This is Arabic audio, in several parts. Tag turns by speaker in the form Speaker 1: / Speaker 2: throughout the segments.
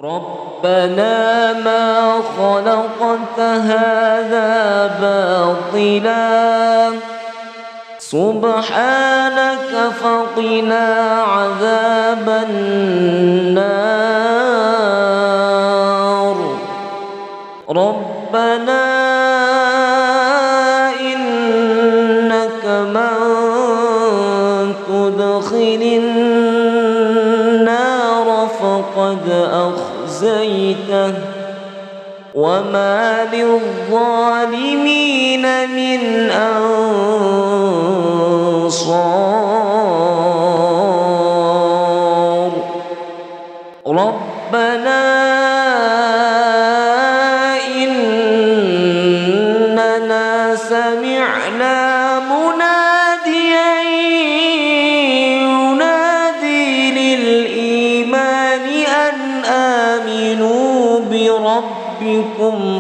Speaker 1: ربنا ما خلقت هذا باطلا سبحانك فقنا عذاب النار ربنا إنك من تدخل النار فقد أخزيته وما للظالمين من أنصار ربنا إننا سمعنا مناديا ينادي للإيمان أن آمنوا بربكم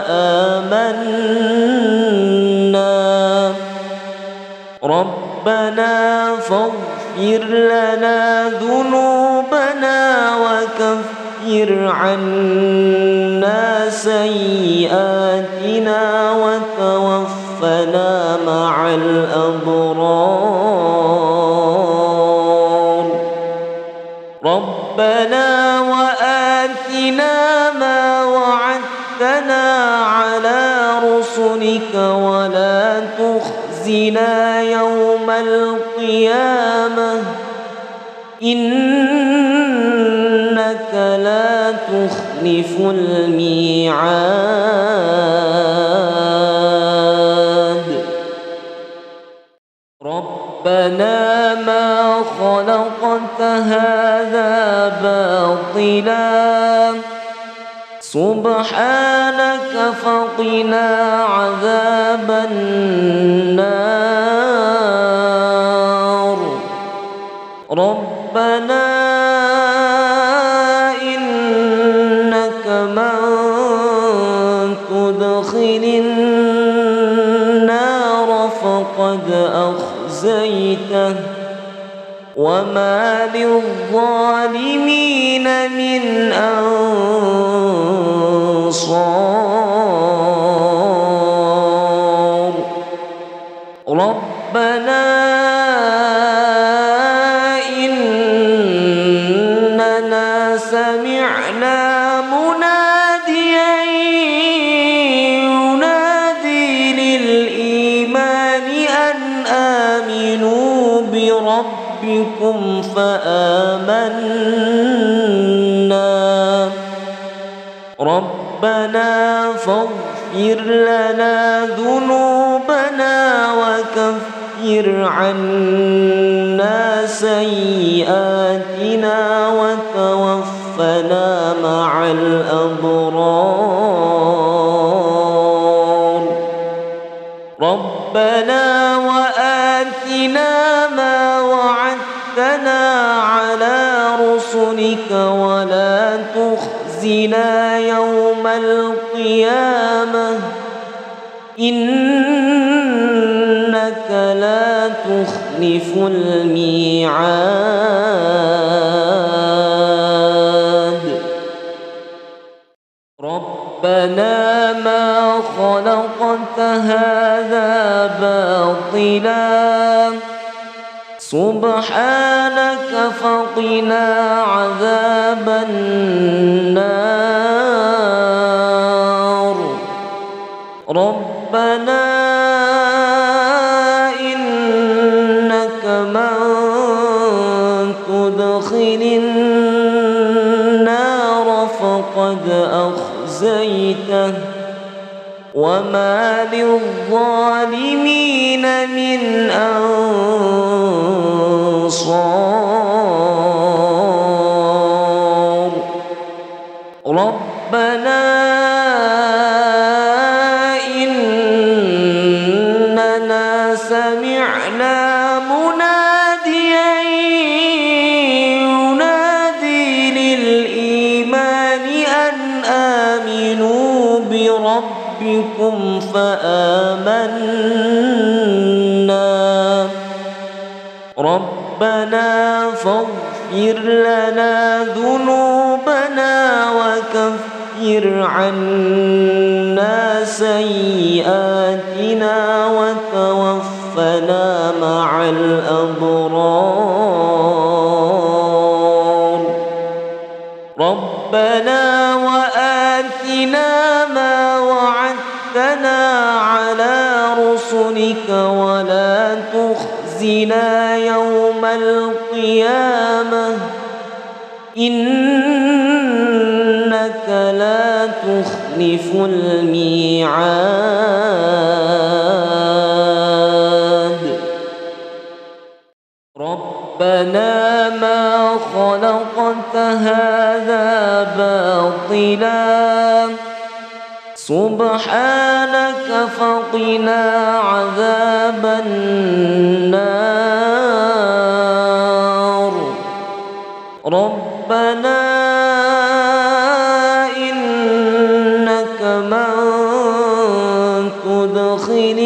Speaker 1: فآمنا ربنا فاغفر لنا ذنوبنا وكفر عنا سيئاتنا وتوفنا مع الأبرار ربنا وآتنا ما وعدتنا على رسلك ولا تخزنا يوم القيامة إنك لا تخلف الميعاد ربنا ما خلقت هذا باطلا سبحانك فقنا عذاب النار ربنا إنك من تدخل النار فقد أخزيته وما للظالمين من أنصار ربنا إننا سمعنا مناديا ينادي للإيمان أن آمنوا بربكم فآمنا ربنا فاغفر لنا ذنوبنا وكفر عنا سيئاتنا وتوفنا مع الأبرار ربنا وآتنا ما وعدتنا على رسلك ولا تخزنا يوم القيامة إنك لا تخلف الميعاد ربنا ما خلقت هذا باطلا سبحانك فقنا عذاب النار ربنا إنك من تدخل النار فقد أخزيته وما للظالمين من أنصار ربنا إننا سمعنا مناديا ينادي للإيمان أن آمنوا بربكم فآمنا ربنا فاغفر لنا ذنوبنا وكفر عنا سيئاتنا وتوفنا مع الأبرار. ربنا وآتنا ما وعدتنا على رسلك ولا تخزنا يوم القيامة إنك لا تخلف الميعاد. ربنا ما خلقت هذا باطلا سبحانك فقنا عذاب النار. ربنا إنك من تدخل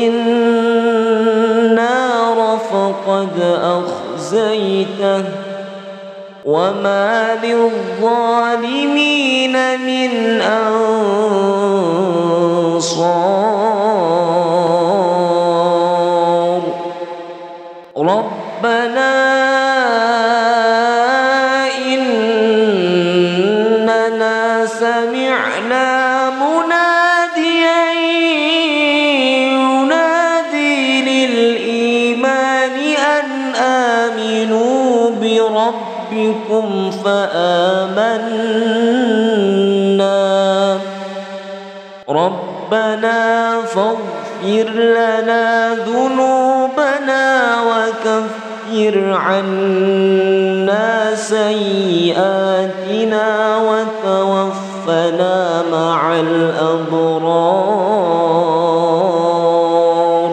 Speaker 1: النار فقد أخزيته وما للظالمين من أنصار. ربنا إننا سمعنا مناديا ينادي للإيمان أن آمنوا بربكم فآمنا. ربنا فاغفر لنا ذنوبنا وكفر عنا سيئاتنا وتوفنا مع الأبرار.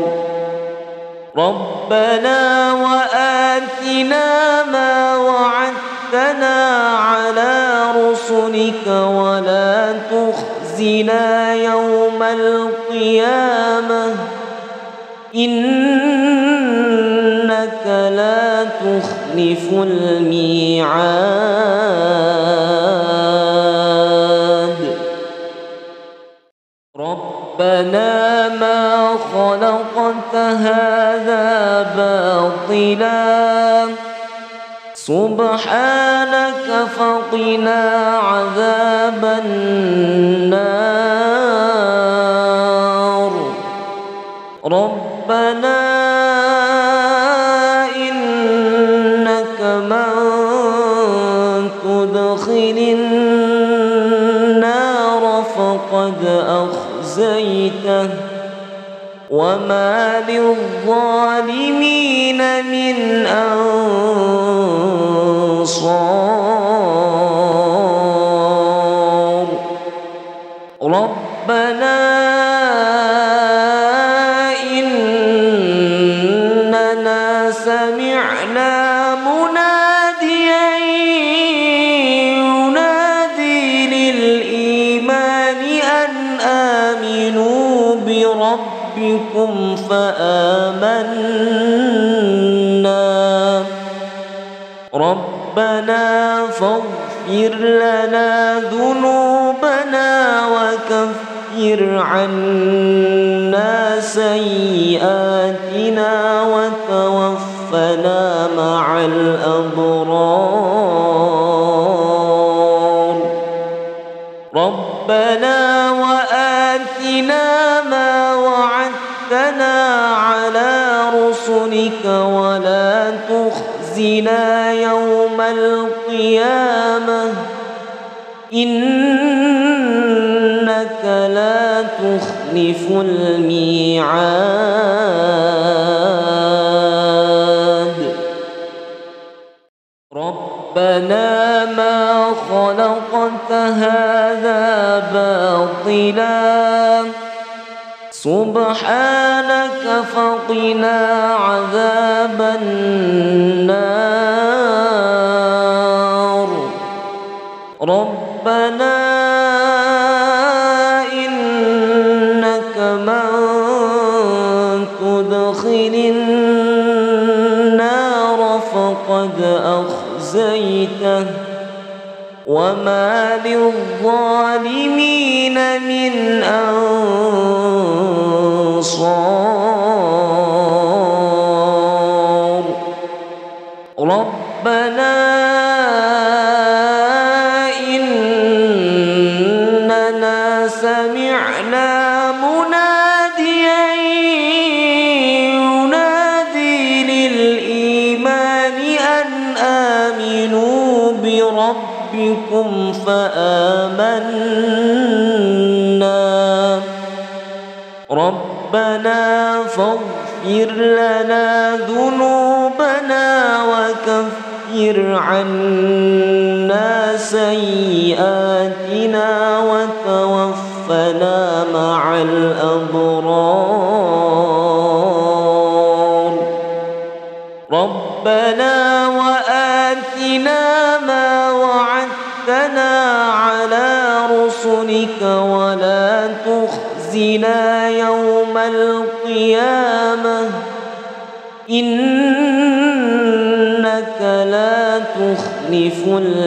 Speaker 1: ربنا وآتنا ما وعدتنا على رسلك ولا تخزنا يوم القيامة إنك لا تخلف الميعاد. ربنا ما خلقت هذا باطلا سبحانك فقنا عذاب النار. ربنا إنك من تدخل النار فقد أخزيته وما للظالمين من أنصار. ربنا إننا سمعنا مناديا ينادي للإيمان أن آمنوا بربكم فآمنا. ربنا فاغفر لنا ذنوبنا وكفر عنا سيئاتنا وتوفنا مع الأبرار. ربنا وآتنا ما وعدتنا على رسلك ولا تخزنا يوم القيامة إنك لا تخلف الميعاد. ربنا ما خلقت هذا باطلا سبحانك فقنا عذاب النار. ربنا إنك من تدخل النار فقد أخزيته وما للظالمين من أنصار ربنا إننا سمعنا مناديا ينادي للإيمان أن آمنوا بربكم فآمنا ربنا فاغفر لنا ذنوبنا وكفر عنا سيئاتنا وتوفنا مع الأبرار ربنا وآتنا ما وعدتنا على رسلك ولا تخزنا يوم القيامة إنك لا تخلف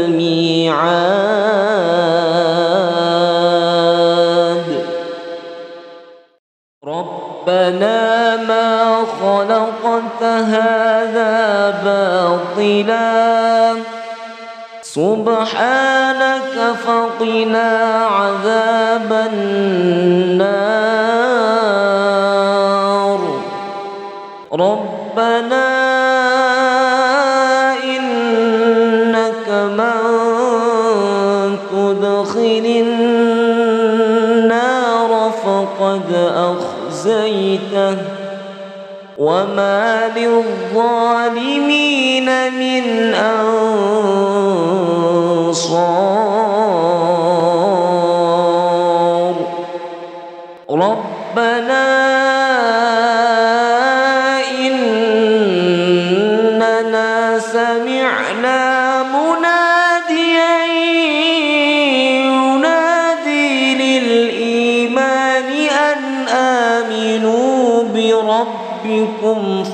Speaker 1: الميعاد ربنا ما خلقت هذا باطلا سبحانك فقنا عذاب النار ربنا إنك من تدخل النار فقد أخزيته وما للظالمين من أنصار ربنا إننا سمعنا مناديا ينادي للإيمان أن آمنوا بربكم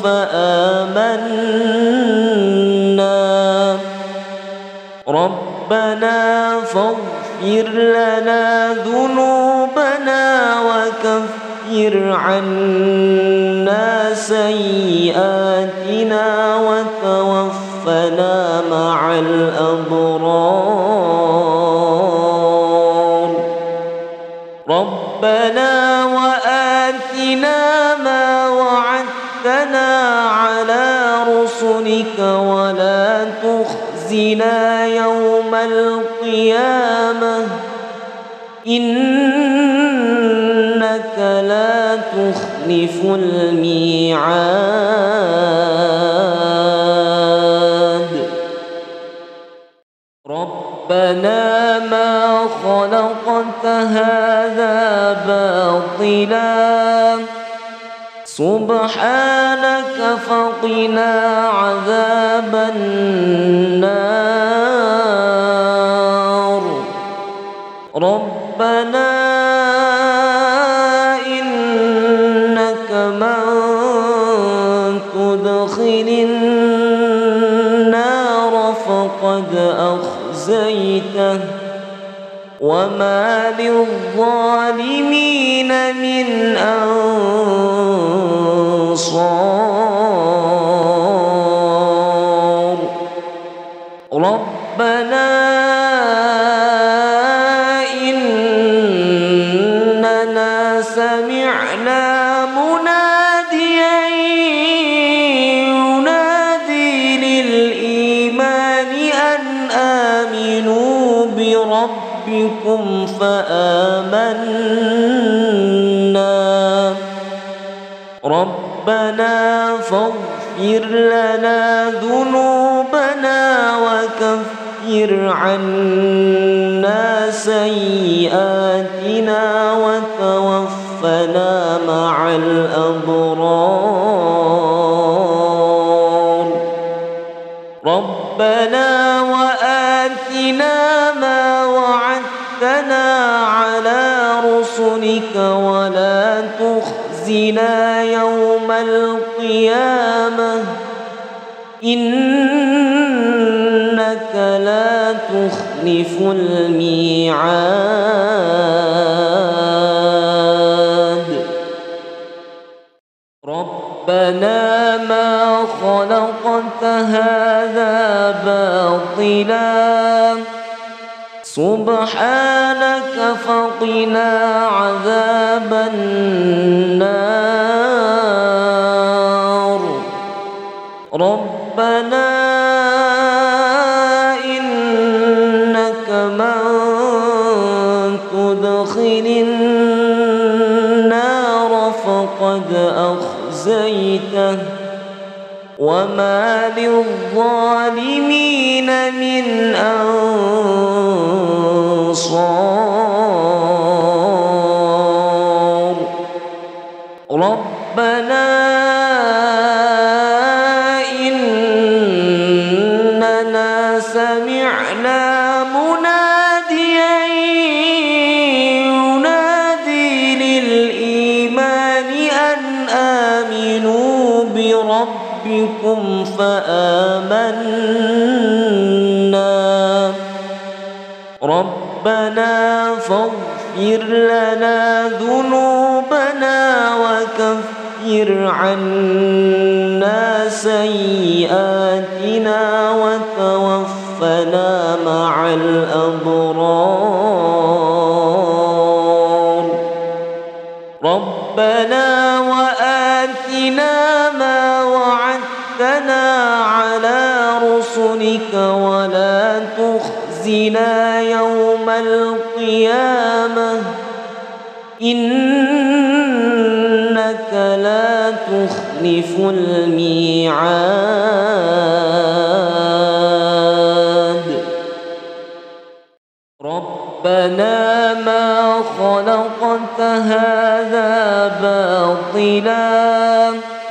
Speaker 1: فآمنا ربنا فاغفر لنا ذنوبنا وكفر عنا سيئاتنا وتوفنا مع الأبرار ربنا وآتنا ما وعدتنا على رسلك ولا تخزنا يوم القيامة إنك لا تخلف الميعاد ربنا ما خلقت هذا باطلا سبحانك فقنا عذاب النار ربنا إنك من تدخل النار فقد أخزيته وما للظالمين من أنصار ربنا إننا سمعنا مناديا ينادي للإيمان أن آمنوا بربكم فآمنا ربنا فاغفر لنا ذنوبنا وكفر عنا سيئاتنا وتوفنا مع الأبرار ربنا وآتنا ما وعدتنا على رسلك ولا تخزنا يوم القيامة إنك لا تخلف تخلف الميعاد ربنا ما خلقت هذا باطلا سبحانك فقنا عذاب النار ربنا إنك من تدخل النار فقد أخزيته وما للظالمين من أنصار ربنا إننا سمعنا مناديا ينادي للإيمان أن آمنوا بربكم فآمنا ربنا فاغفر لنا ذنوبنا وكفر عنا سيئاتنا وتوفنا مع الأبرار ربنا وآتنا ما وعدتنا على رسلك ولا تخزنا يوم القيامة إنك لا تخلف الميعاد ربنا ما خلقت هذا باطلا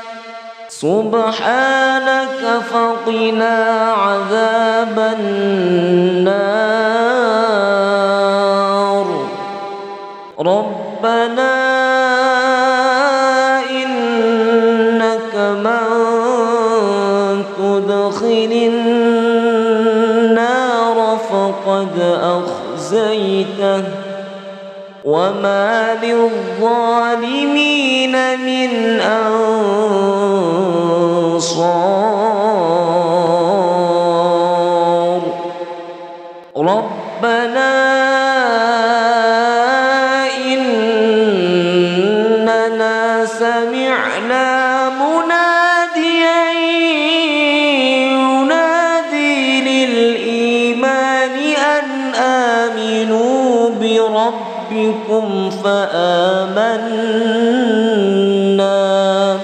Speaker 1: سبحانك فقنا عذاب النار ربنا إنك من تدخل النار فقد أخزيته وما للظالمين من أنصار ربنا إننا سمعنا مناديا ينادي للإيمان أن آمنوا بربكم فآمنا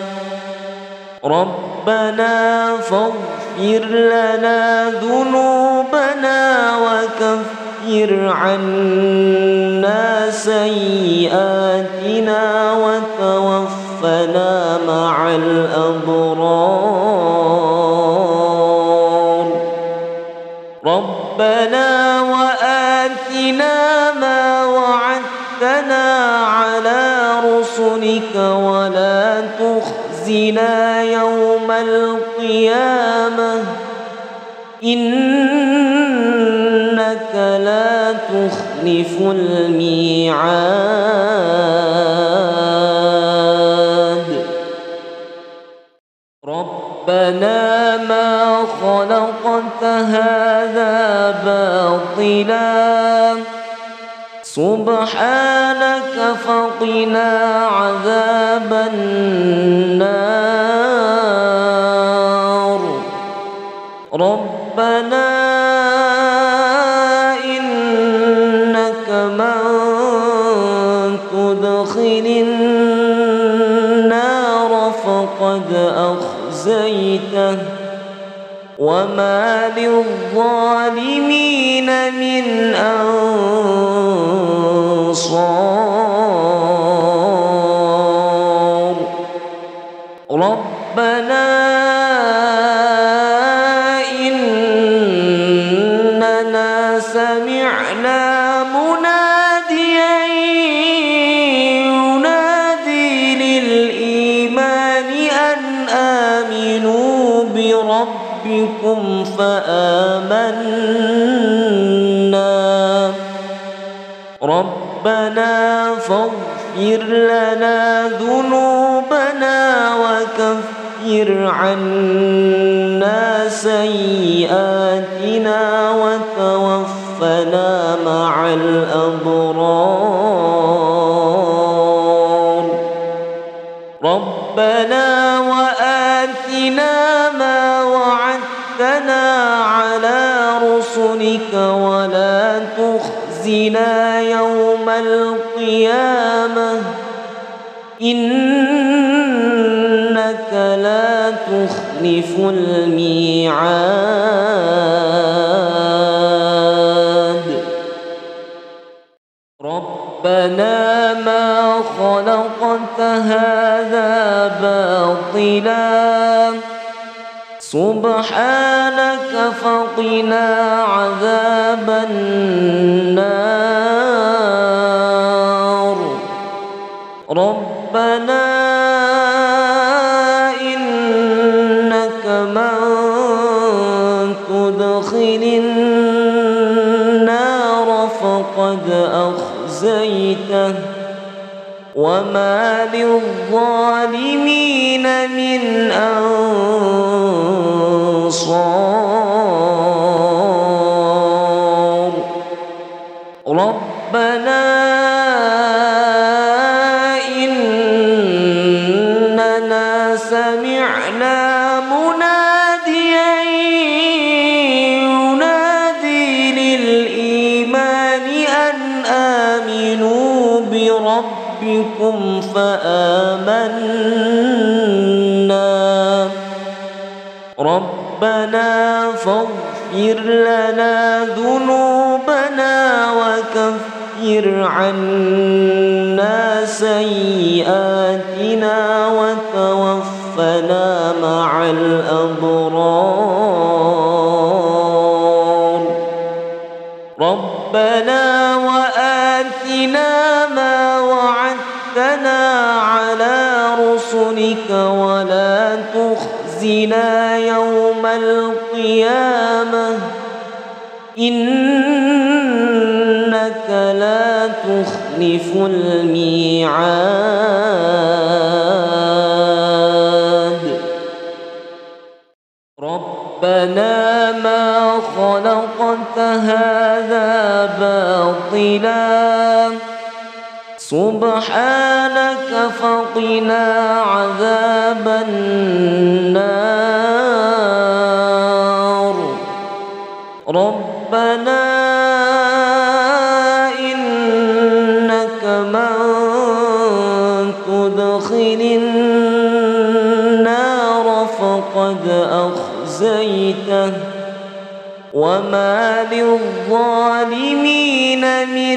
Speaker 1: ربنا فاغفر لنا ذنوبنا وكفر عنا سيئاتنا وتوفنا مع الأبرار ربنا وآتنا ما وعدتنا على رسلك ولا تخزنا يوم القيامة إنك لا تخلف الميعاد ربنا ما خلقت هذا باطلا سبحانك فقنا عذاب النار ربنا إنك من تدخل النار فقد أخزيته وما للظالمين من أنصار ربنا إننا سمعنا مناديا ينادي للإيمان أن آمنوا بربكم فآمنا ربنا فاغفر لنا ذنوبنا وكفر عنا سيئاتنا وتوفنا مع الأبرار ربنا وآتنا ما وعدتنا على رسلك ولا تخزنا يوم القيامة إنك لا تخلف الميعاد ربنا ما خلقت هذا باطلا سبحانك فقنا عذاب النار ربنا إنك من تدخل النار فقد أخزيته وما للظالمين من أنصار ربنا إننا سمعنا مناديا ينادي للإيمان أن آمنوا بربكم فآمنا ربنا فاغفر لنا ذنوبنا وكفر عنا سيئاتنا وتوفنا مع الأبرار ربنا وآتنا ما وعدتنا على رسلك ولا تخزنا يوم القيامة إنك لا تخلف الميعاد ربنا ما خلقت هذا باطلا سبحانك فقنا عذاب النار ربنا إنك من تدخل النار فقد أخزيته وما للظالمين من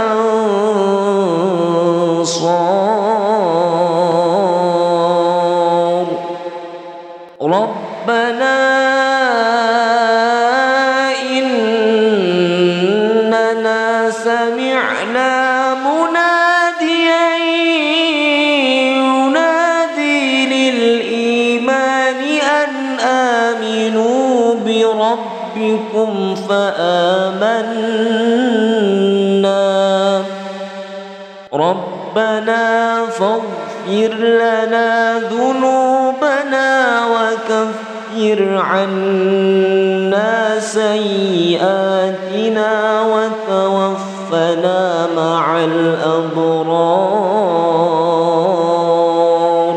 Speaker 1: أنصار ربنا إننا سمعنا مناديا ينادي للإيمان أن آمنوا بربكم فآمنا ربنا فاغفر لنا ذنوبنا وكفر عنا سيئاتنا وتوفنا مع الأبرار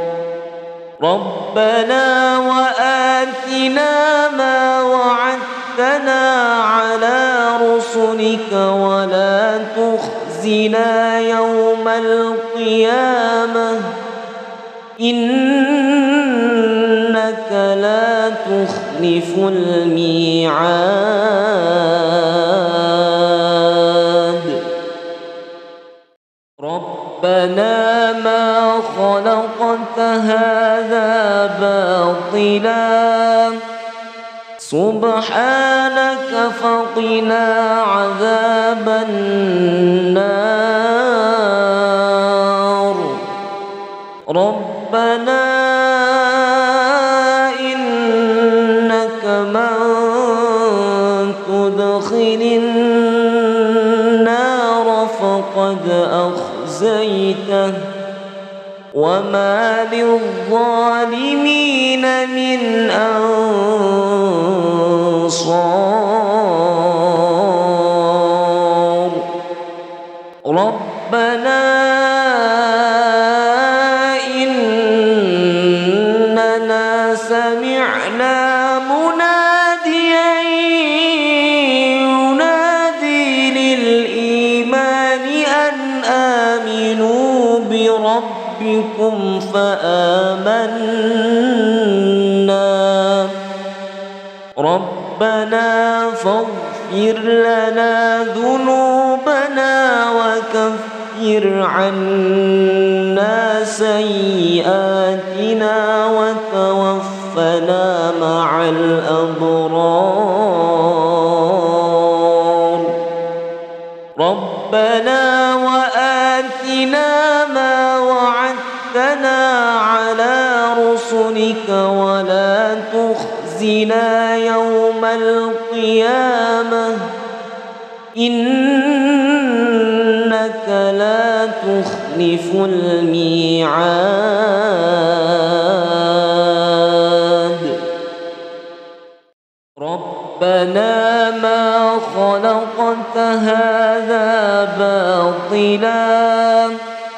Speaker 1: ربنا وآتنا ما وعدتنا على رسلك ولا تخزنا يوم القيامة إنك لا تخلف الميعاد ربنا ما خلقت هذا باطلا سبحانك فقنا عذاب النار ربنا إنك من تدخل النار فقد أخزيته وما للظالمين من أنصار ربنا إننا سمعنا مناديا ينادي للإيمان أن آمنوا بربكم فآمنا ربنا فاغفر لنا ذنوبنا وكفر عنا سيئاتنا وتوفنا مع الأبرار ربنا وآتنا ما وعدتنا على رسلك ولا تخزنا يوم القيامة إنك لا تخلف الميعاد ربنا ما خلقت هذا باطلا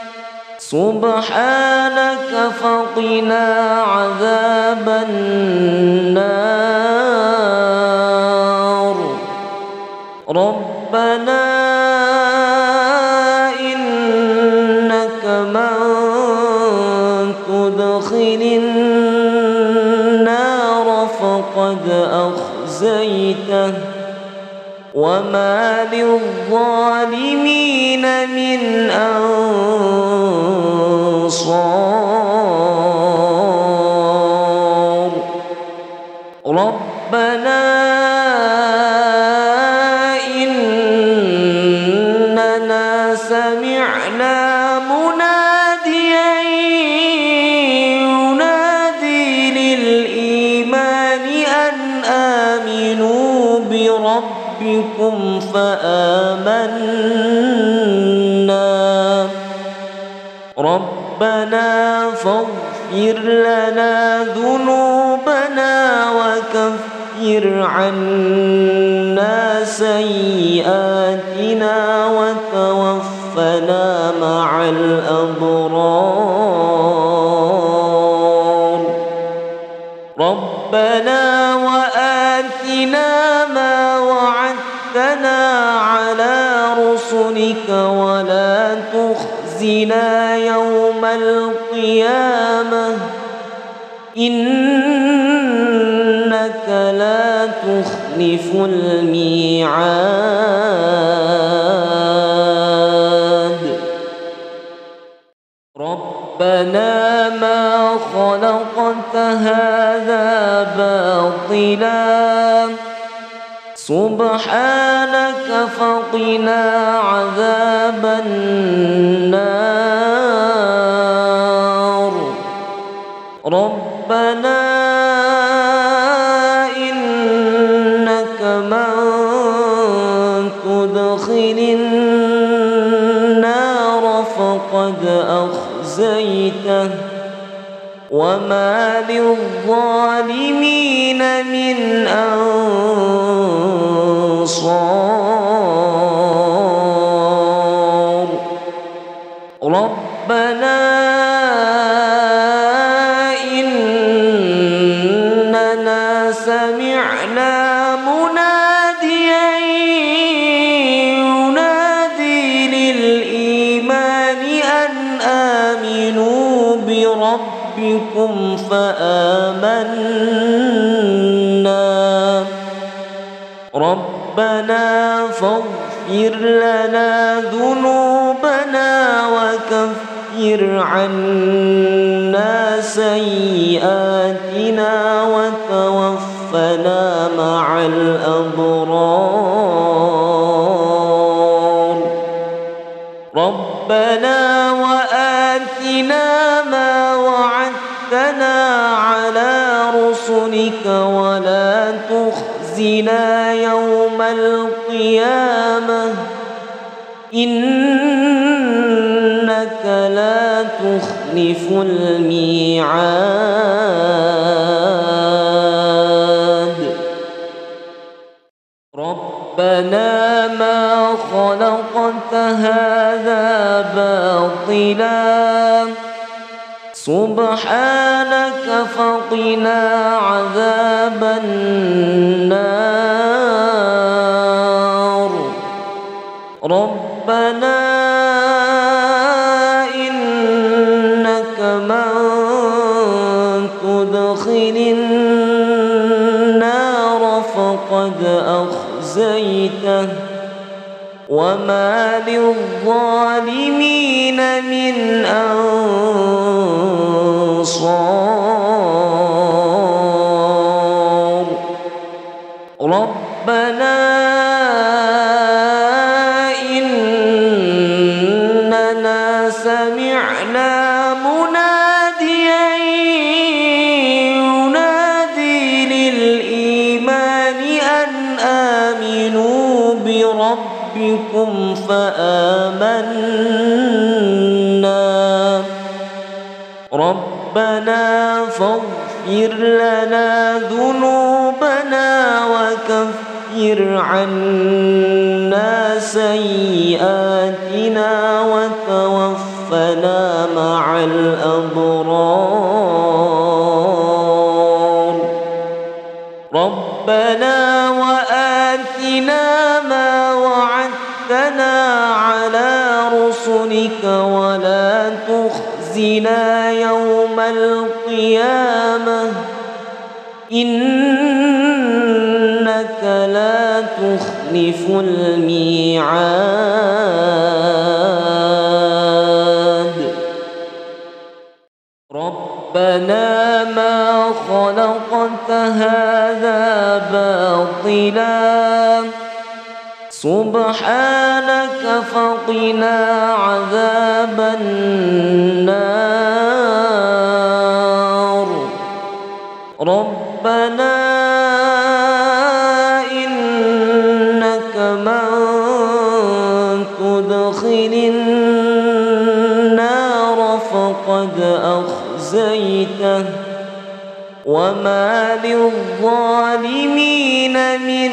Speaker 1: سبحانك فقنا عذاب النار ربنا إنك من تدخل النار فقد أخزيته وما للظالمين من أنصار ربنا إننا سمعنا مناديا ينادي للإيمان أن آمنوا بربكم فآمنا ربنا فاغفر لنا ذنوبنا وكفر عنا سيئاتنا وتوفنا مع الأبرار ربنا وآتنا ما وعدتنا على رسلك ولا تخزنا يوم القيامة إنك لا تخلف الميعاد ربنا ما خلقت هذا باطلا سبحانك فقنا عذاب النار ربنا إنك من تدخل النار فقد أخزيته وما للظالمين من أنصار ربنا إننا سمعنا مناديا ينادي للإيمان أن آمنوا بربكم فآمنا ربنا فاغفر لنا ذنوبنا وكفر عنا سيئاتنا وتوفنا مع الأبرار ربنا وآتنا ما وعدتنا على رسلك ولا تخزنا يوم القيامة إنك لا تخلف الميعاد ربنا ما خلقت هذا باطلا سبحانك فقنا عذاب النار ربنا إنك من تدخل النار فقد أخزيته وما للظالمين من أنصار ربنا إننا سمعنا مناديا ينادي للإيمان أن آمنوا بربكم فآمنا ربنا فاغفر لنا ذنوبنا وكفر عنا سيئاتنا وتوفنا مع الأبرار ربنا وآتنا ما وعدتنا على رسلك ولا تخزنا يوم القيامة إنك لا تخلف الميعاد ربنا ما خلقت هذا باطلا سبحانك فقنا عذاب النار ربنا إنك من تدخل النار فقد أخزيته وما للظالمين من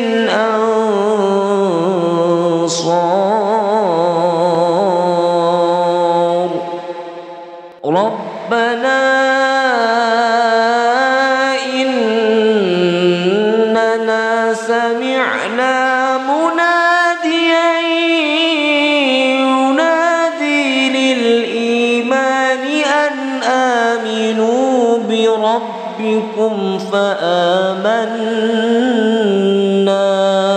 Speaker 1: أنصار ربنا إننا سمعنا مناديا ينادي للإيمان أن آمنوا بربكم فآمنا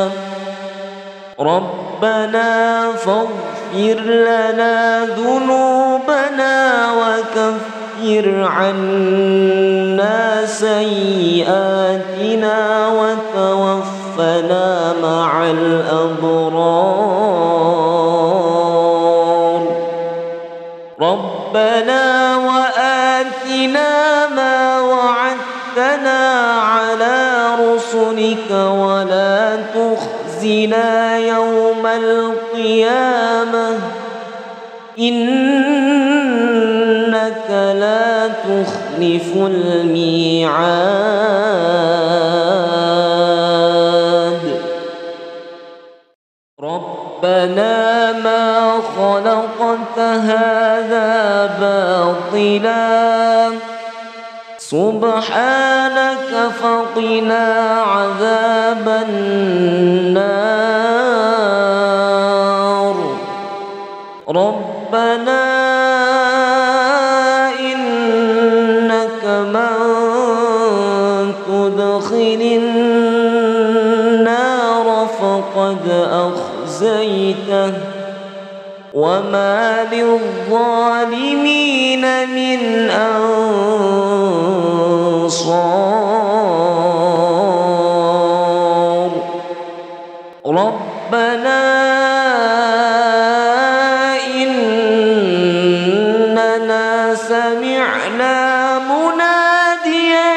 Speaker 1: ربنا فاغفر لنا ذنوبنا وكفر عنا سيئاتنا وتوفنا مع الأبرار ربنا وآتنا ما وعدتنا على رسلك ولا تخزنا يوم القيامة إنك لا تخلف الميعاد ربنا ما خلقت هذا باطلا سبحانك فقنا عذاب النار ربنا إنك من تدخل النار فقد أخزيته وما للظالمين من أنصار ربنا إننا سمعنا مناديا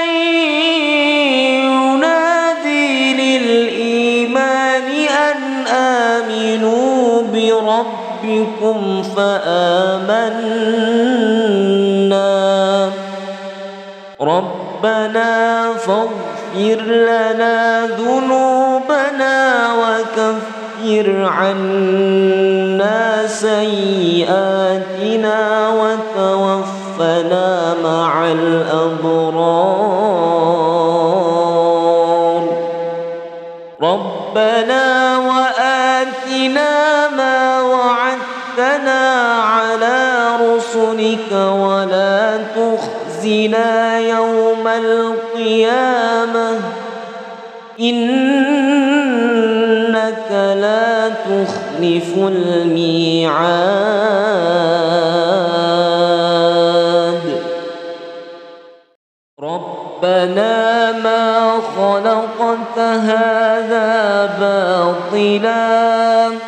Speaker 1: ينادي للإيمان أن آمنوا بربكم فآمنا ربنا فاغفر لنا ذنوبنا وكفر عنا سيئاتنا وتوفنا مع الأبرار ربنا وآتنا ما وعدتنا على رسلك ولا تخزنا يوم القيامة إنك لا تخلف الميعاد ربنا ما خلقت هذا باطلا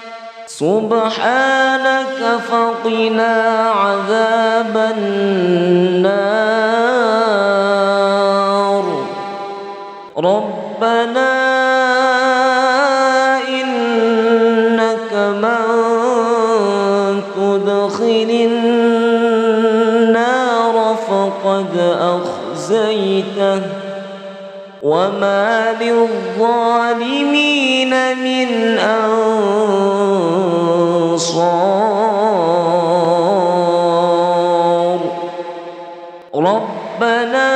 Speaker 1: سبحانك فقنا عذاب النار ربنا إنك من تدخل النار فقد أخزيته وما للظالمين من أنصار ربنا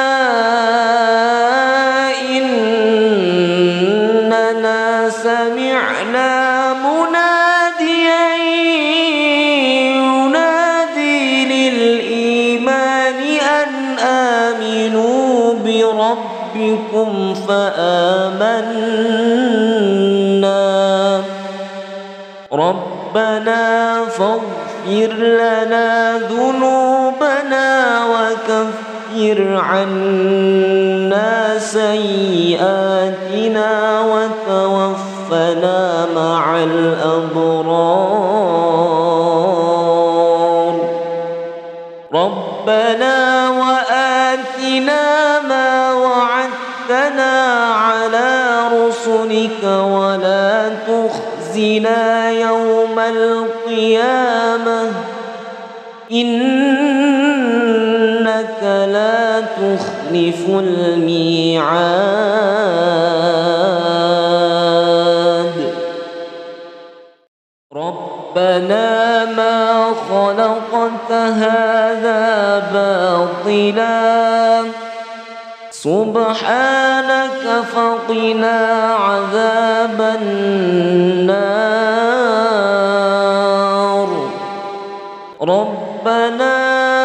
Speaker 1: إننا سمعنا مناديا ينادي للإيمان أن آمنوا بربكم فآمنا ربنا فاغفر لنا ذنوبنا وكفر عنا سيئاتنا وتوفنا مع الأبرار ربنا وآتنا ما وعدتنا على رسلك ولا تخزنا يوم القيامة إنك لا تخلف الميعاد ربنا ما خلقت هذا باطلا سبحانك فقنا عذاب النار ربنا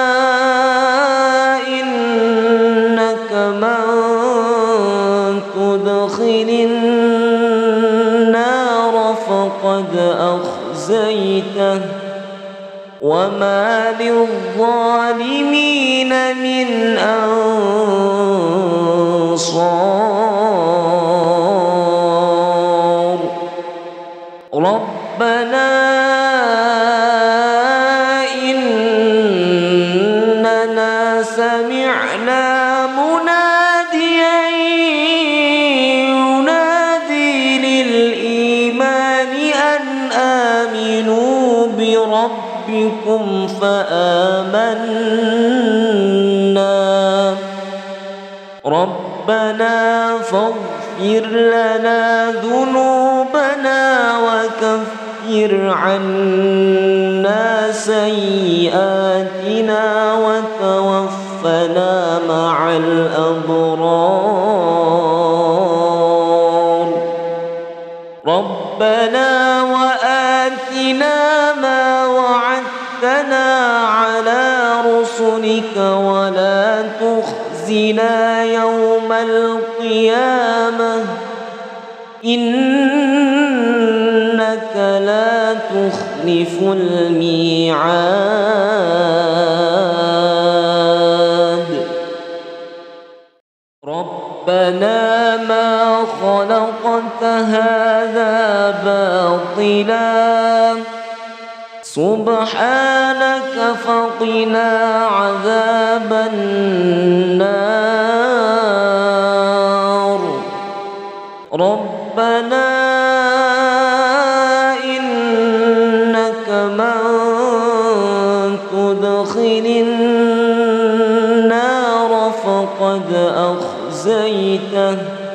Speaker 1: إنك من تدخل النار فقد أخزيته وما للظالمين من أنصار ربنا إننا سمعنا مناديا ينادي للإيمان أن آمنوا بربكم فآمنا ربنا فاغفر لنا ذنوبنا وكفر عنا سيئاتنا وتوفنا مع الأبرار ربنا وآتنا ما وعدتنا على رسلك ولا تخزنا يوم القيامة إنك لا تخلف الميعاد ربنا ما خلقت هذا باطلا سبحانك فقنا عذاب النار ربنا إنك من تدخل النار فقد أخزيته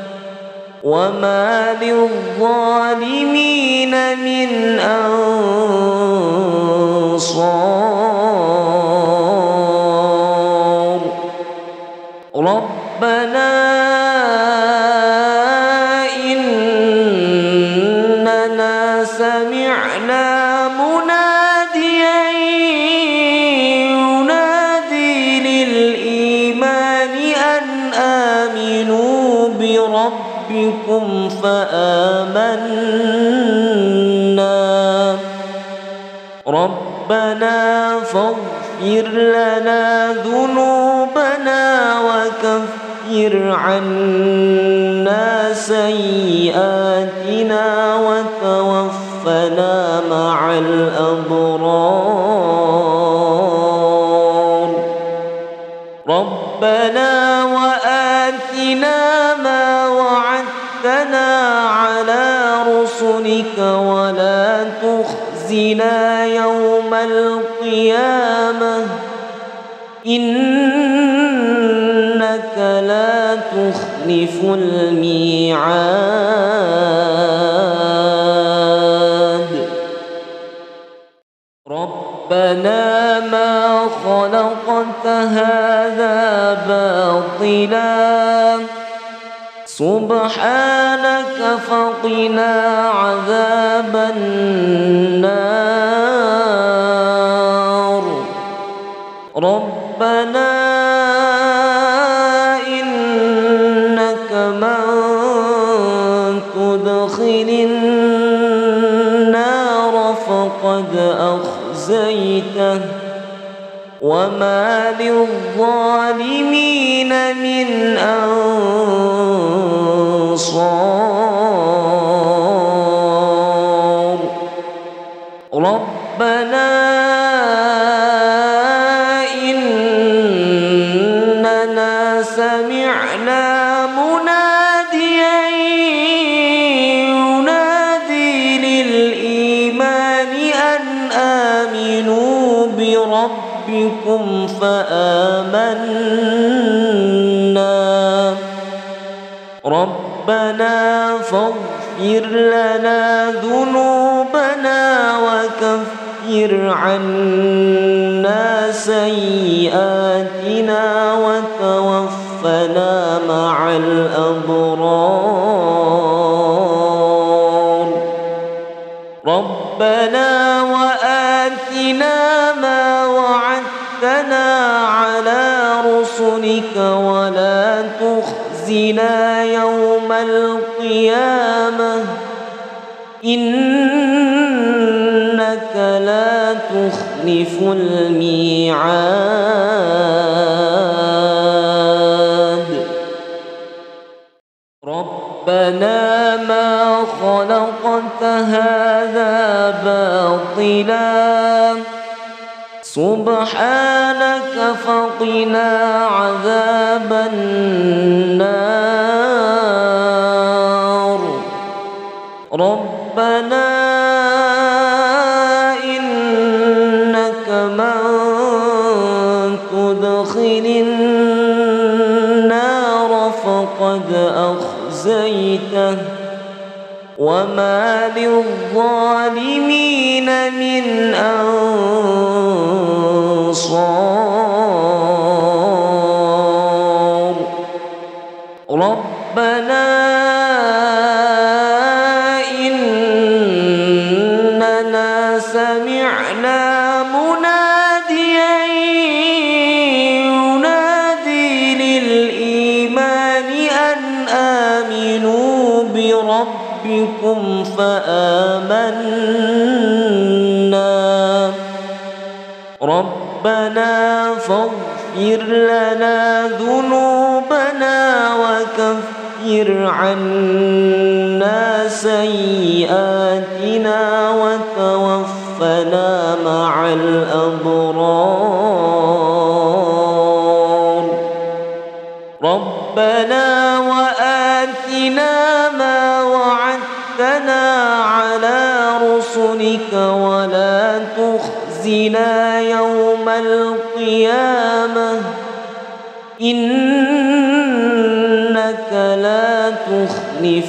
Speaker 1: وما للظالمين من أنصار ربنا إننا سمعنا مناديا ينادي للإيمان أن آمنوا بربكم فآمنا ربنا فاغفر لنا ذنوبنا وكفر عنا سيئاتنا وتوفنا مع الأبرار ربنا وآتنا ما وعدتنا على رسلك ولا تخزنا يوم القيامة إنك لا تخلف الميعاد ربنا ما خلقت هذا باطلا سبحانك فقنا عذاب النار ربنا إنك من تدخل النار فقد أخزيته وما للظالمين من أنصار ربنا إننا سمعنا مناديا ينادي للإيمان أن آمنوا بربكم فآمنا ربنا فاغفر لنا ذنوبنا وكفر عنا سيئاتنا وتوفنا مع الأبرار ربنا وآتنا ما وعدتنا على رسلك ولا تخزنا يوم القيامة إنك لا تخلف الميعاد ربنا ما خلقت هذا باطلا سبحانك فقنا عذاب النار ربنا إنك من تدخل النار فقد أخزيته وما للظالمين من أنصار ربنا إننا سمعنا مناديا ينادي للإيمان أن آمنوا بربكم فآمنا ربنا فاغفر لنا ذنوبنا وكفر عنا سيئاتنا وتوفنا مع الأبرار ربنا وآتنا ما وعدتنا على رسلك ولا تخزنا تخزنا يوم القيامة إنك لا تخلف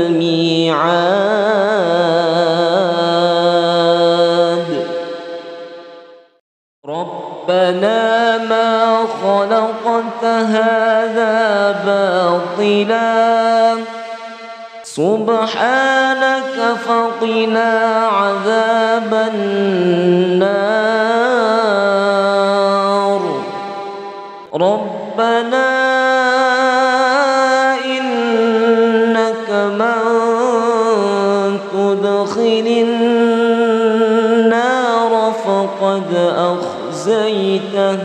Speaker 1: الميعاد ربنا ما خلقت هذا باطلا سبحانك فقنا عذاب النار ربنا إنك من تدخل النار فقد أخزيته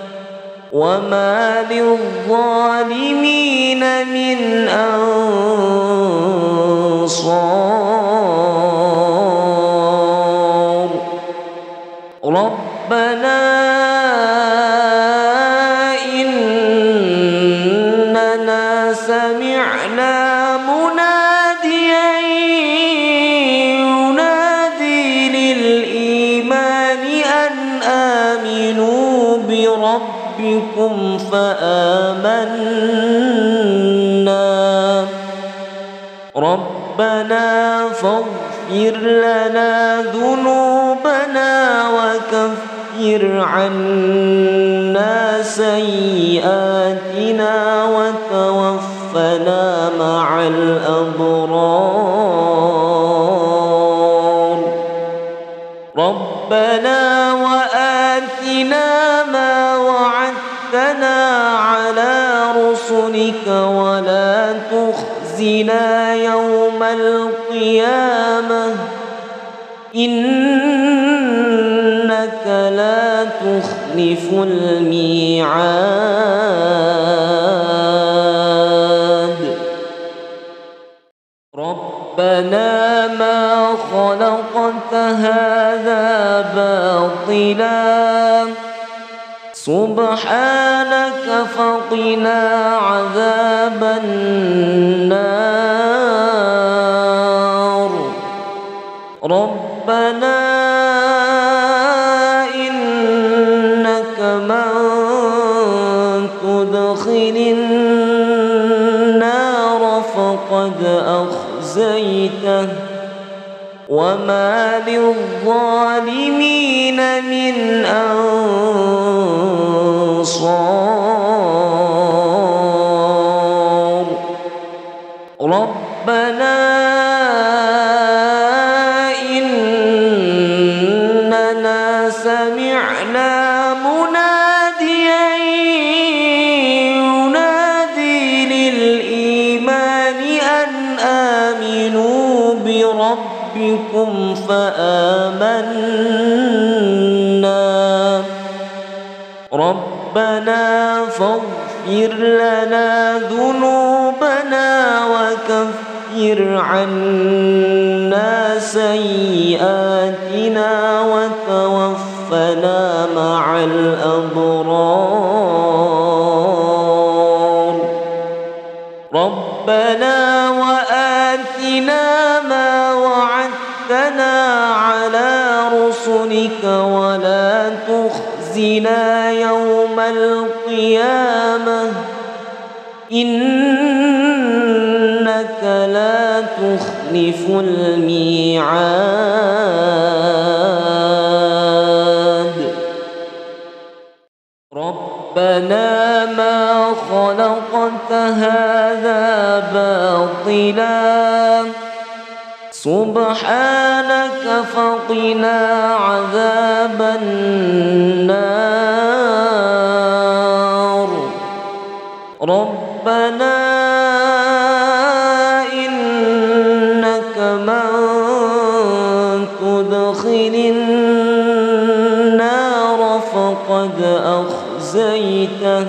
Speaker 1: وما للظالمين من أنصار ربنا إننا سمعنا مناديا ينادي للإيمان أن آمنوا بربكم فآمنا ربنا فاغفر لنا ذنوبنا وكفر عنا سيئاتنا وتوفنا مع الأبرار ربنا وآتنا ما وعدتنا على رسلك ولا تخزنا يوم القيامة إنك لا تخلف الميعاد ربنا ما خلقت هذا باطلا سبحانك فقنا عذاب النار ربنا إنك من تدخل النار فقد أخزيته وما للظالمين من أنصار ربنا إننا سمعنا مناديا ينادي للإيمان أن آمنوا بربكم فآمنا ربنا إننا سمعنا مناديا ينادي للإيمان أن آمنوا بربكم فآمنا ربنا إننا سمعنا مناديا ينادي للإيمان أن آمنوا بربكم فآمنا ربنا إننا سمعنا مناديا ينادي للإيمان أن آمنوا بربكم فآمنا ربنا فاغفر لنا ذنوبنا وكفر عنا سيئاتنا وتوفنا مع الأبرار ربنا وآتنا ما وعدتنا على رسلك ولا تخزنا يوم القيامة إنك لا تخلف الميعاد ربنا ما خلقت هذا باطلا سبحانك فقنا عذاب النار ربنا إنك من تدخل النار فقد أخزيته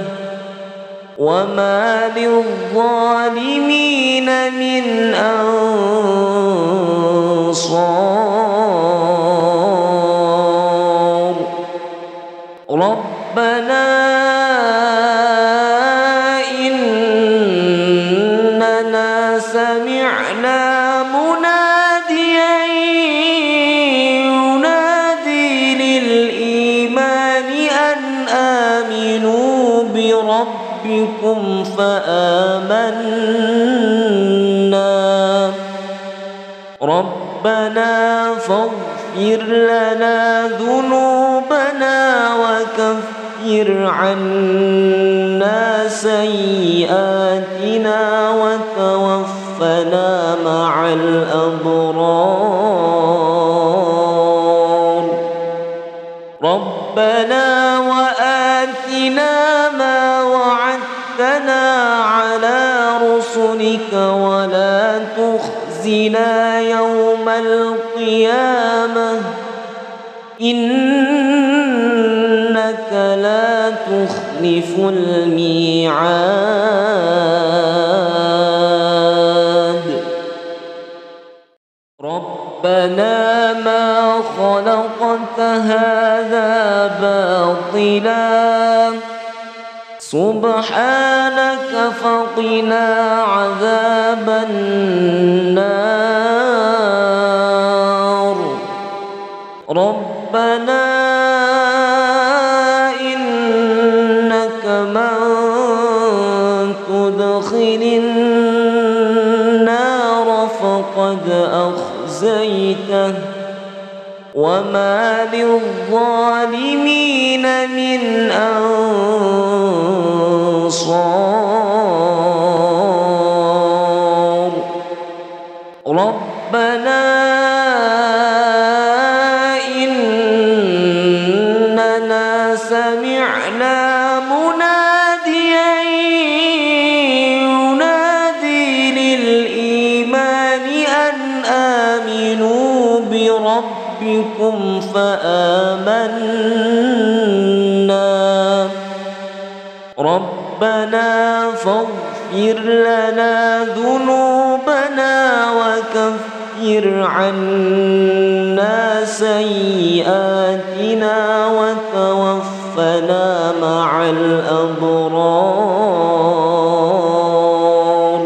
Speaker 1: وما للظالمين من أنصار ربنا إننا سمعنا مناديا ينادي للإيمان بربكم فآمنا ربنا فاغفر لنا ذنوبنا وكفر عنا سيئاتنا وتوفنا مع الأبرار ربنا وآتنا ما وعدتنا على رسلك ولا تخزنا يوم القيامة إنك لا تخلف الميعاد ربنا ما خلقت هذا باطلا سبحانك فقنا عذاب النار ربنا إنك من تدخل النار فقد أخزيته وما للظالمين من أنصار ربنا إننا سمعنا مناديا ينادي للإيمان أن آمنوا بربكم فآمنا ربنا فاغفر لنا ذنوبنا وكفر عنا سيئاتنا وتوفنا مع الأبرار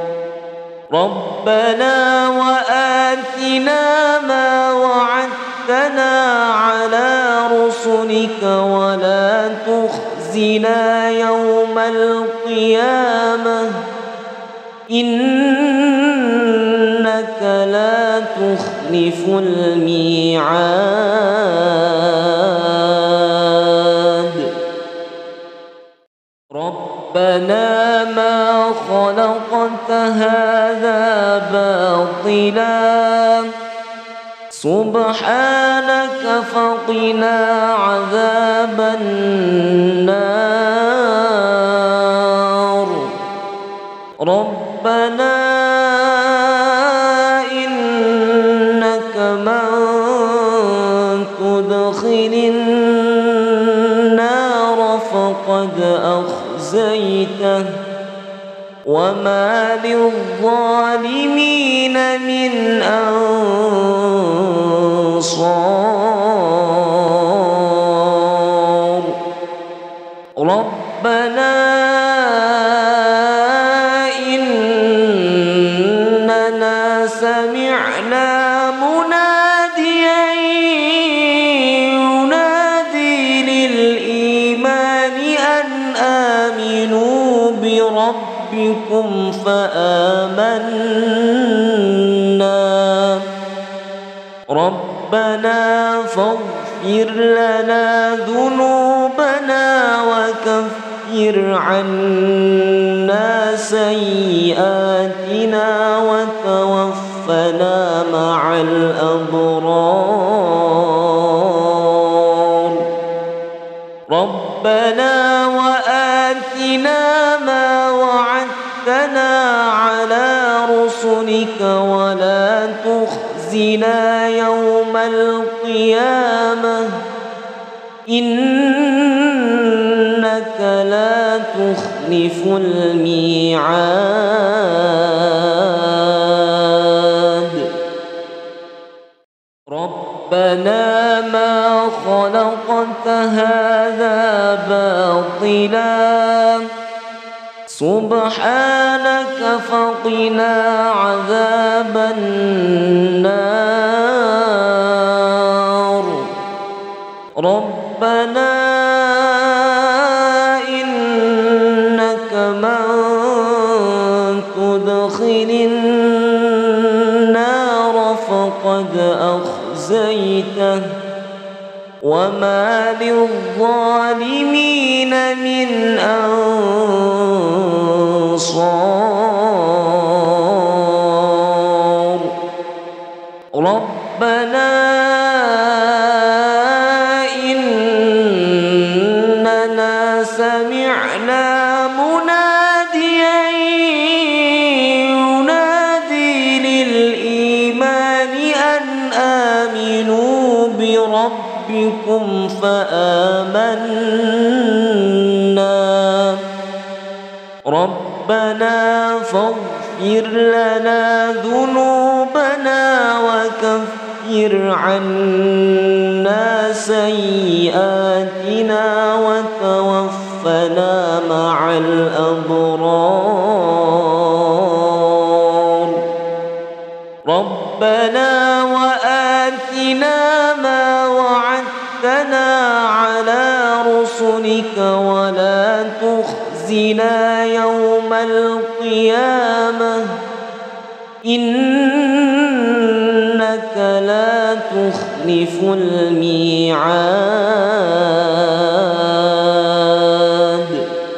Speaker 1: ربنا وآتنا ما وعدتنا على رسلك ولا تخزنا يوم القيامة إنك لا تخلف الميعاد ربنا ما خلقت هذا باطلا سبحانك فقنا عذاب النار ربنا إنك من تدخل النار فقد أخزيته وما للظالمين من أنصار ربنا إننا سمعنا مناديا ينادي للإيمان أن آمنوا بربكم فآمنا ربنا فاغفر لنا ذنوبنا وكفر عنا سيئاتنا وتوفنا مع الأبرار ربنا وآتنا ما وعدتنا على رسلك ولا تخزنا يوم القيامة إنك لا تخلف الميعاد ربنا ما خلقت هذا باطلا سبحانك فقنا عذاب النار ربنا إنك وما للظالمين من أنصار ربنا إننا سمعنا مناديا ينادي للإيمان أن آمنوا بربكم فآمنا ربنا فاغفر لنا ذنوبنا وكفر عنا سيئاتنا وتوفنا مع الأبرار ربنا وآتنا ما وعدتنا على رسلك ولا تخزنا يوم القيامة إنك لا تخلف الميعاد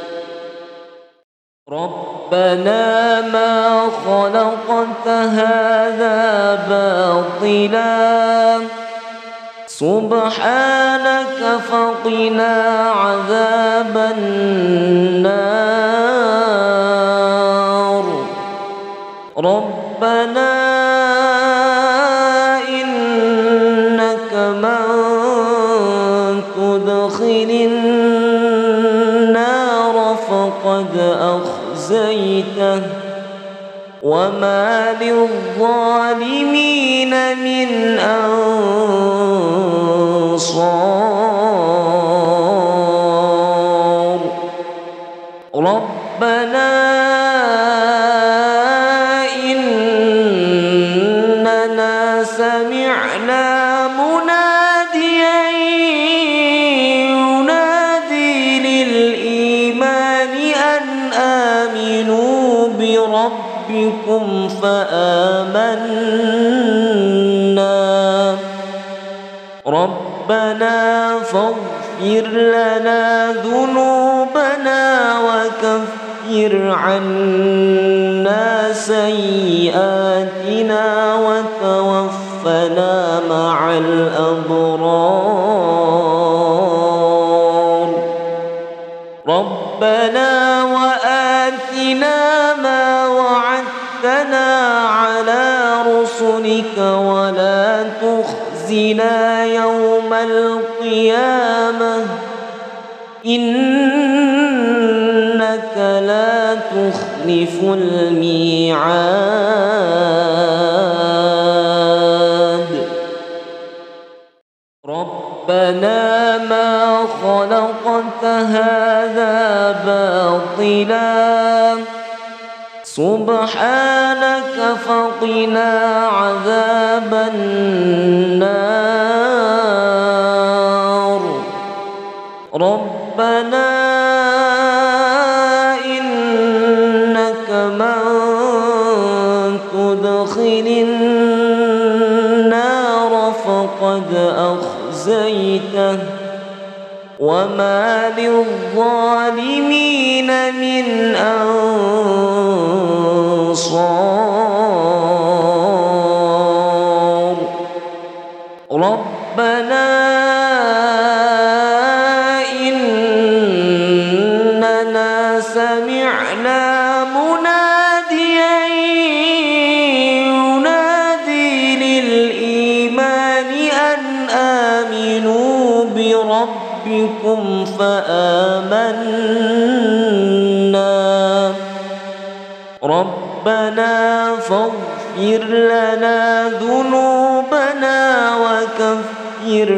Speaker 1: ربنا ما خلقت هذا باطلا سبحانك فقنا عذاب النار ربنا إنك من تدخل النار فقد أخزيته وما للظالمين من أنصار ربنا إننا سمعنا مناديا ينادي للإيمان أن آمنوا بربكم فآمنا ربنا فاغفر لنا ذنوبنا وكفر عنا سيئاتنا وتوفنا مع الأبرار ربنا وآتنا ما وعدتنا على رسلك ولا تخزنا يوم القيامة إنك لا تخلف الميعاد ربنا ما خلقت هذا باطلا سبحانك فقنا عذاب النار ربنا إنك من تدخل النار فقد أخزيته وما للظالمين من أنصار ربنا إننا سمعنا مناديا ينادي للإيمان أن آمنوا بربكم فآمنا ربنا فاغفر لنا ذنوبنا وكفر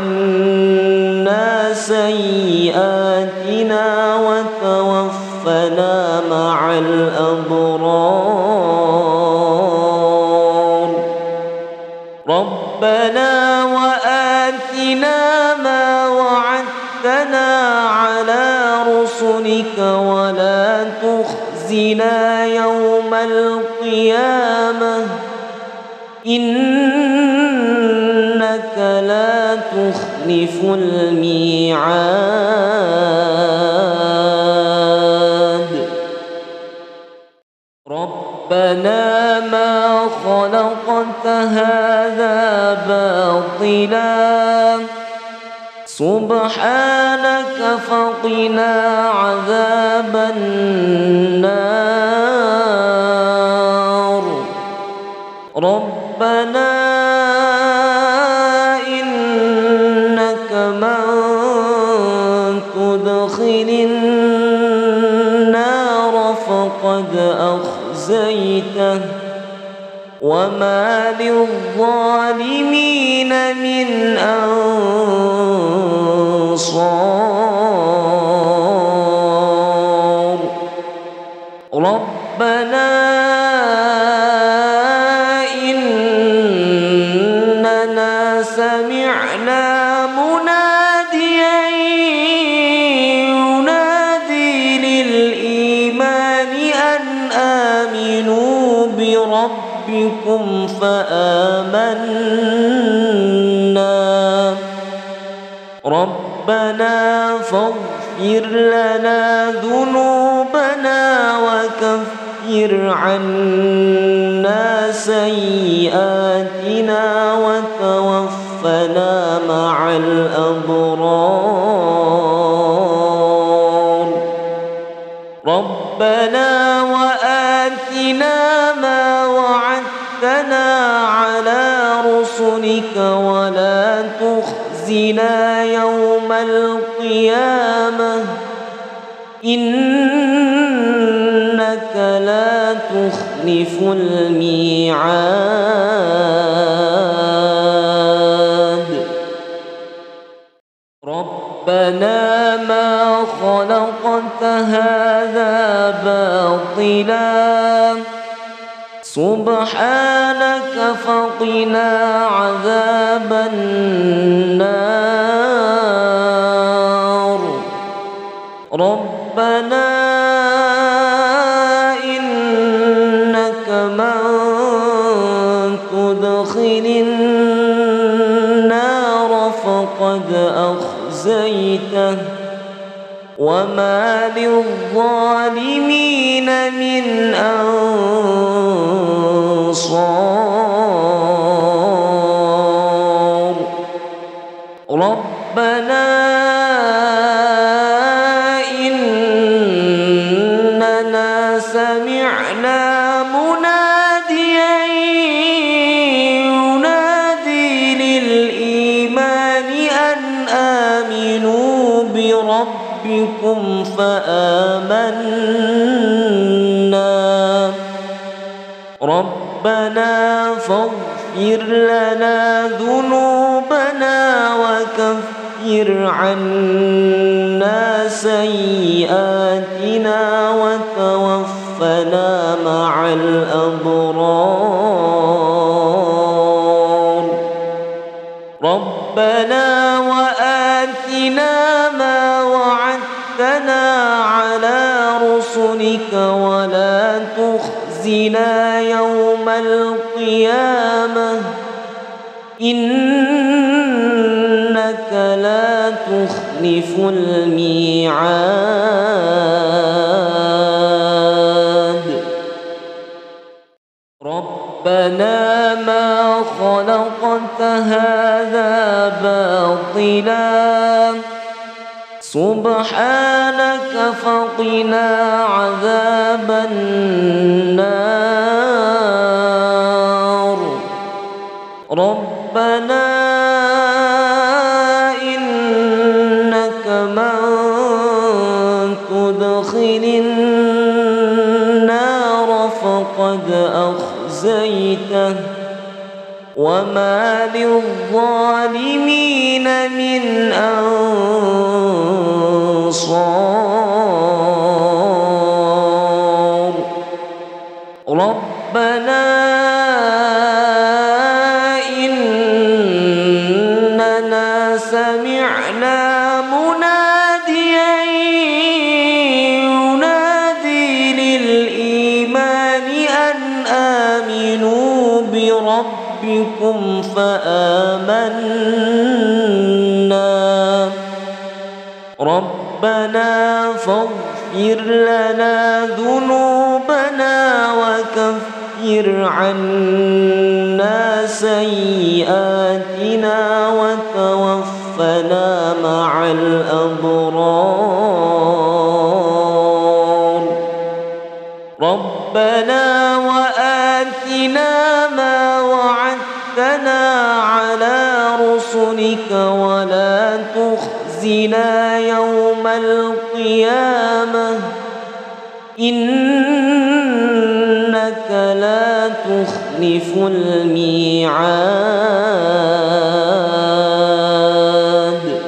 Speaker 1: عنا سيئاتنا وتوفنا مع الأبرار ربنا وآتنا ما وعدتنا على رسلك ولا تخزنا يوم القيامة إنك لا تخلف تخلف الميعاد ربنا ما خلقت هذا باطلا سبحانك فقنا عذاب النار ربنا إنك من تدخل النار فقد أخزيته وما للظالمين من أنصار ربنا إننا سمعنا مناديا ينادي للإيمان أن آمنوا بربكم فآمنا ربنا فاغفر لنا ذنوبنا وكفر عنا سيئاتنا وتوفنا مع الأبرار ربنا وآتنا ما وعدتنا على رسلك ولا تخزنا يوم القيامة إنك لا تخلف الميعاد ربنا ما خلقت هذا باطلا سبحانك فقنا عذاب النار ربنا إنك من تدخل النار فقد أخزيته وما للظالمين من أنصار ربنا إننا سمعنا مناديا ينادي للإيمان أن آمنوا بربكم فآمنا ربنا فاغفر لنا ذنوبنا وكفر عنا سيئاتنا وتوفنا مع الأبرار ربنا وآتنا ما وعدتنا على رسلك ولا تخزنا يوم القيامة إنك لا تخلف الميعاد ربنا ما خلقت هذا باطلا سبحانك فقنا عذاب النار ربنا إنك من تدخل النار فقد أخزيته وما للظالمين من أنصار ربنا إننا سمعنا مناديا ينادي للإيمان أن آمنوا بربكم فآمنا ربنا فاغفر لنا ذنوبنا وكفر عنا سيئاتنا وتوفنا مع الأبرار ربنا وآتنا ما وعدتنا على رسلك ولا تخزنا يوم القيامة إنك لا تخلف الميعاد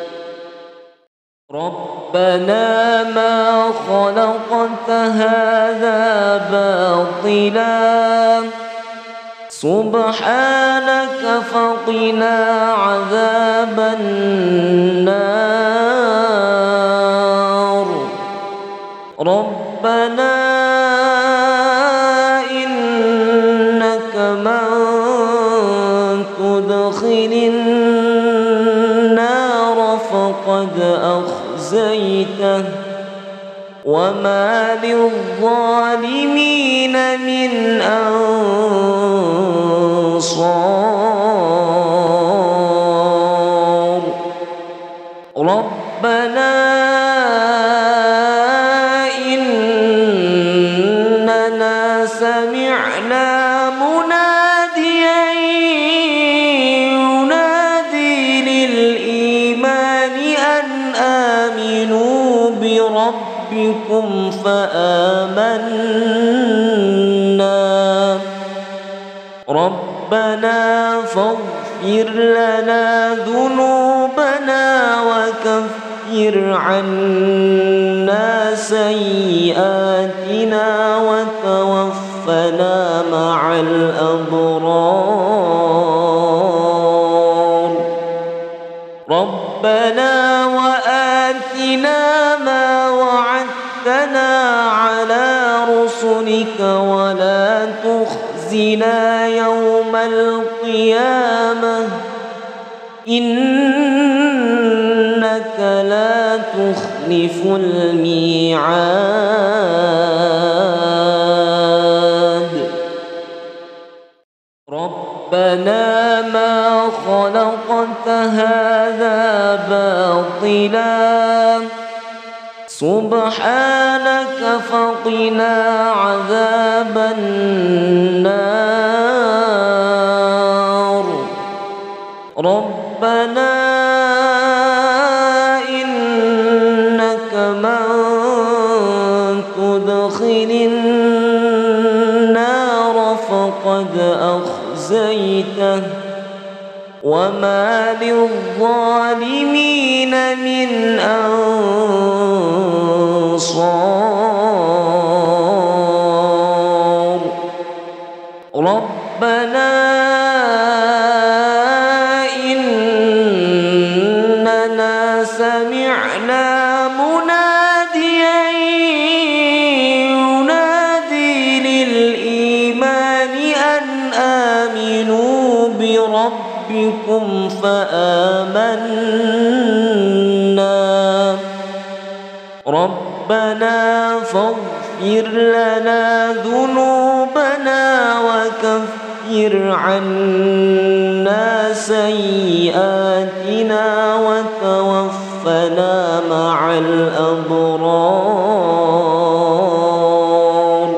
Speaker 1: ربنا ما خلقت هذا باطلا سبحانك فقنا عذاب النار ربنا إنك من تدخل النار فقد أخزيته وما للظالمين من أنصار ربنا إننا سمعنا مناديا ينادي للإيمان أن آمنوا بربكم فآمنا ربنا فاغفر لنا ذنوبنا وكفر عنا سيئاتنا وتوفنا مع الأبرار ربنا وآتنا ما وعدتنا على رسلك ولا تخزنا يوم القيامة إنك لا تخلف الميعاد ربنا ما خلقت هذا باطلا سبحانك فقنا عذاب النار ربنا إنك من تدخل النار فقد أخزيته وما للظالمين من أنصار ربنا إننا سمعنا مناديا ينادي للإيمان أن آمنوا بربكم فآمنا ربنا فاغفر لنا ذنوبنا وكفر عنا سيئاتنا وتوفنا مع الأبرار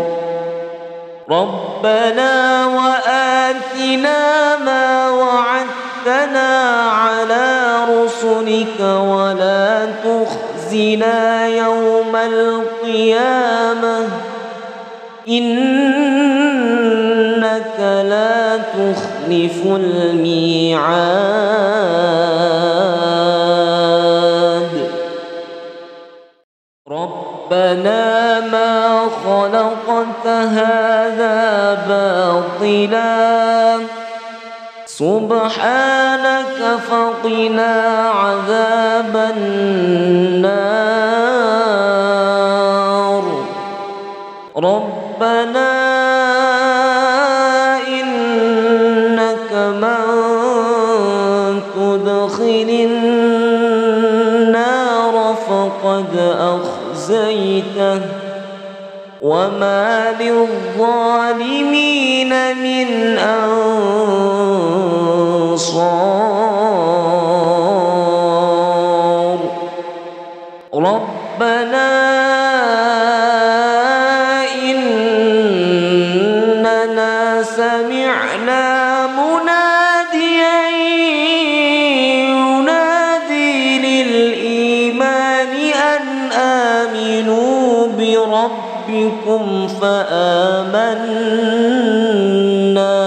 Speaker 1: ربنا وآتنا ما وعدتنا على رسلك ولا تخزنا يوم القيامة إنك لا تخلف الميعاد ربنا ما خلقت هذا باطلا سبحانك فقنا عذاب النار ربنا إنك من تدخل النار فقد أخزيته وما للظالمين من أنصار ربنا إننا سمعنا مناديا ينادي للإيمان أن آمنوا بربكم فآمنا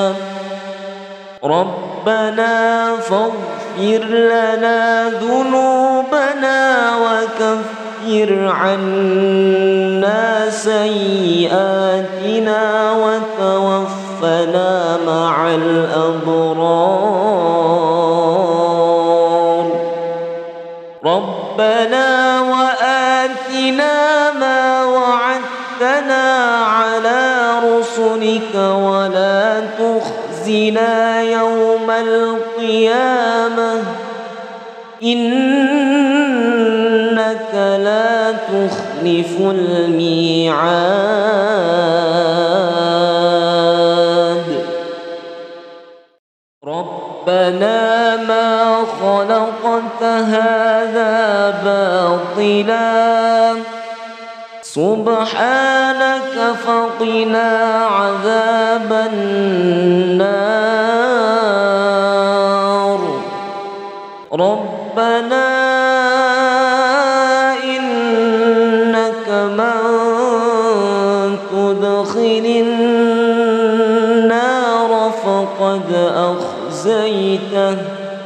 Speaker 1: ربنا فاغفر لنا ذنوبنا وكفر عنا سيئاتنا وتوفنا مع الأبرار ربنا وآتنا ما وعدتنا على رسلك ولا تخزنا يوم القيامة إنك لا تخلف الميعاد ربنا ما خلقت هذا باطلا سبحانك فقنا عذاب النار ربنا إنك من تدخل النار فقد أخزيته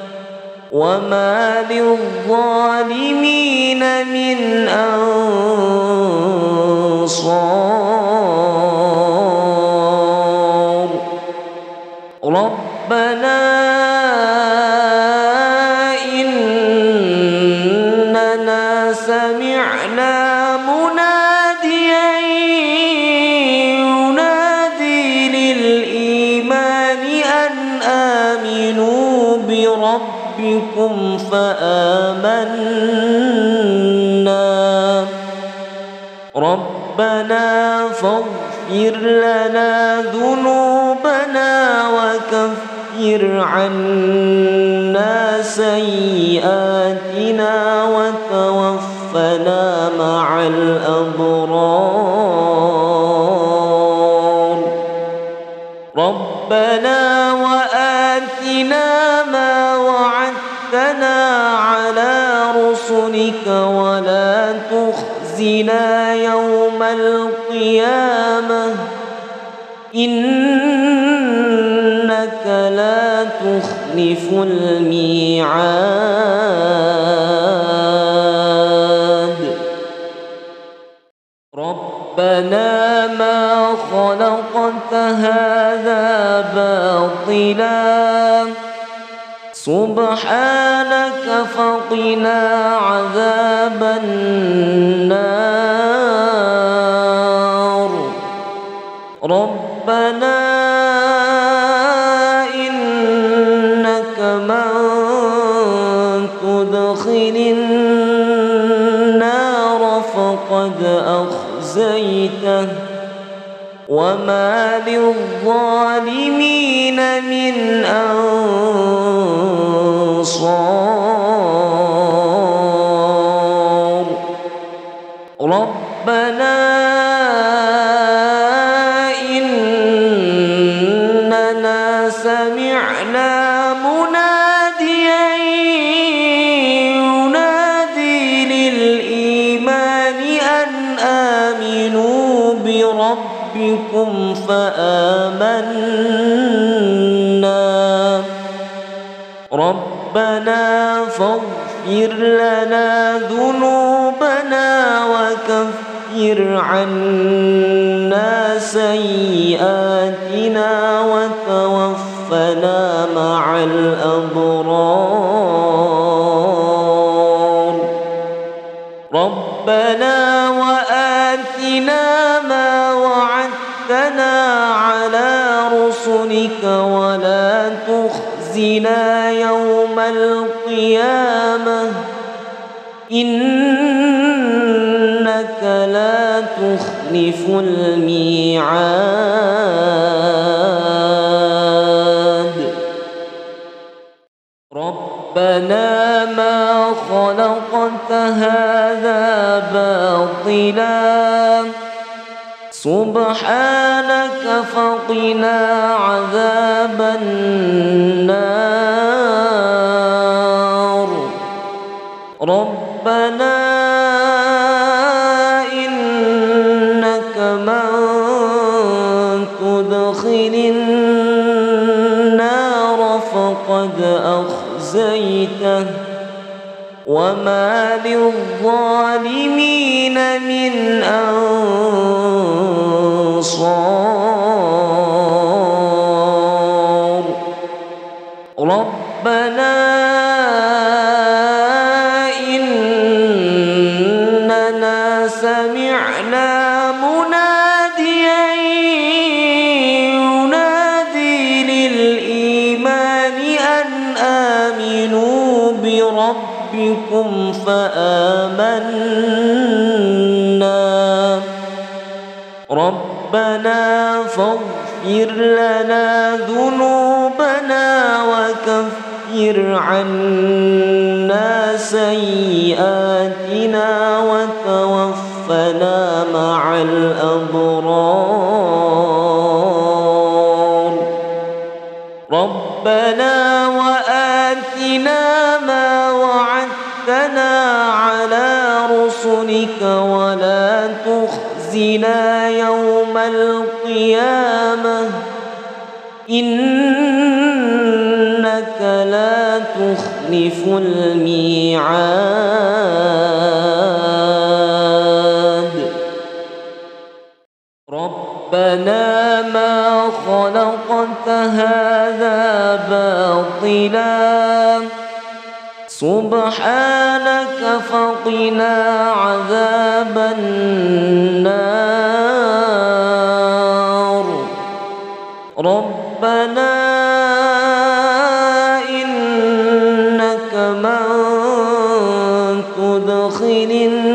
Speaker 1: وما للظالمين من أنصار ربنا إننا سمعنا مناديا ينادي للإيمان أن آمنوا بربكم فآمنا ربنا فاغفر لنا ذنوبنا وكفر عنا سيئاتنا وتوفنا مع الأبرار ربنا وآتنا ما وعدتنا على رسلك ولا تخزنا يوم القيامة إنك لا تخلف الميعاد ربنا ما خلقت هذا باطلا سبحانك فقنا عذاب النار ربنا إنك من تدخل النار فقد أخزيته وما للظالمين من أنصار ربنا إننا سمعنا مناديا ينادي للإيمان أن آمنوا بربكم فآمنا ربنا فاغفر لنا ذنوبنا وكفر عنا سيئاتنا وتوفنا مع الأبرار ربنا وآتنا ما وعدتنا على رسلك ولا تخزنا يوم القيامة إنك لا تخلف الميعاد ربنا ما خلقت هذا باطلا سبحانك فقنا عذاب النار ربنا إنك من تدخل النار فقد أخزيته وما للظالمين من أنصار ربنا إننا سمعنا مناديا ينادي للإيمان أن آمنوا بربكم فآمنا ربنا فاغفر لنا ذنوبنا وكفر عنا سيئاتنا وتوفنا مع الأبرار ربنا وآتنا ما وعدتنا على رسلك ولا تخزنا يوم القيامة إنك لا تخلف الميعاد ربنا ما خلقت هذا باطلا سبحانك فقنا عذاب النار ربنا إنك من تدخل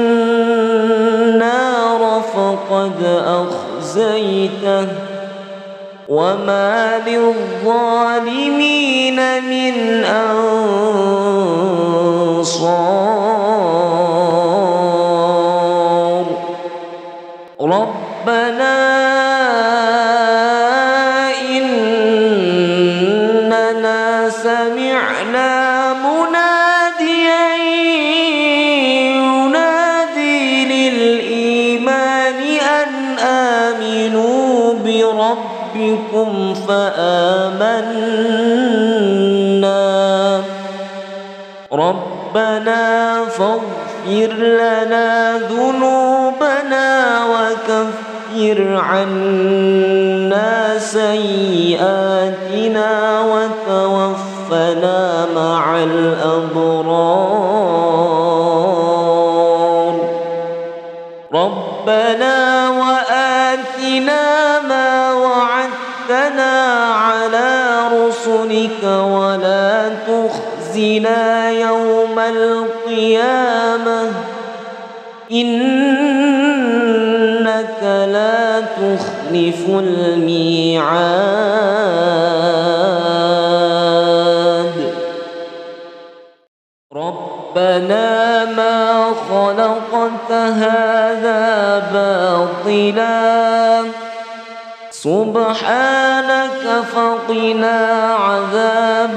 Speaker 1: النار فقد أخزيته وما للظالمين من أنصار ربنا إننا سمعنا مناديا ينادي للإيمان أن آمنوا بربكم فآمنا ربنا فاغفر لنا ذنوبنا وكفر عنا سيئاتنا وتوفنا مع الأبرار ربنا وآتنا ما وعدتنا على رسلك ولا تخزنا يوم القيامة إنك لا تخلف الميعاد ربنا ما خلقت هذا باطلا سبحانك فقنا عذاب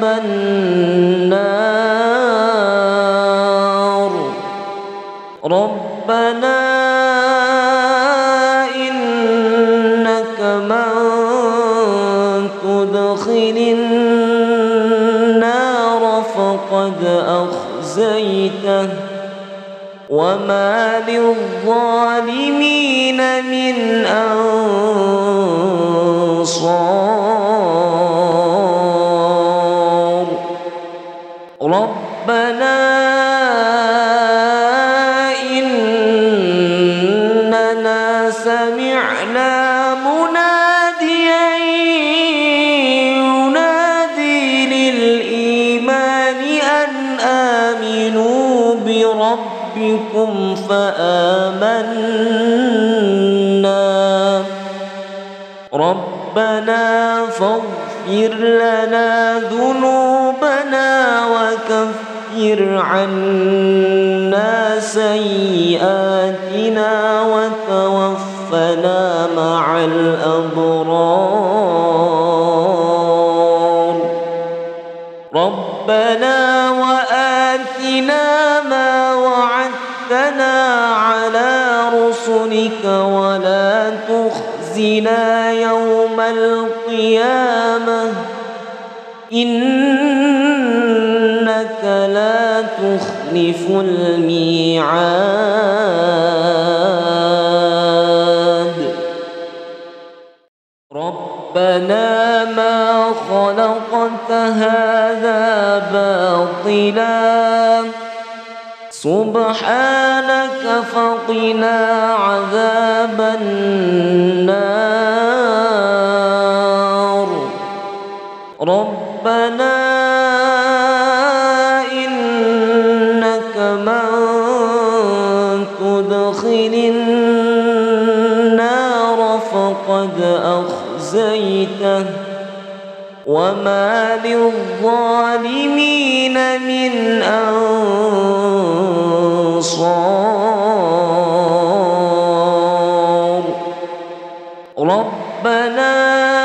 Speaker 1: النار ربنا إنك من تدخل النار فقد أخزيته وما للظالمين من أنصار ربنا إننا سمعنا مناديا ينادي للإيمان أن آمنوا بربكم بربكم فآمنا ربنا فاغفر لنا ذنوبنا وكفر عنا سيئاتنا وتوفنا مع الأبرار ربنا وآتنا ما وعدتنا على رسلك ولا تخزنا يوم القيامة إنك لا تخلف الميعاد ربنا ما خلقت هذا باطلا سبحانك فقنا عذاب النار ربنا إنك من تدخل النار فقد أخزيته وما للظالمين من أنصار ربنا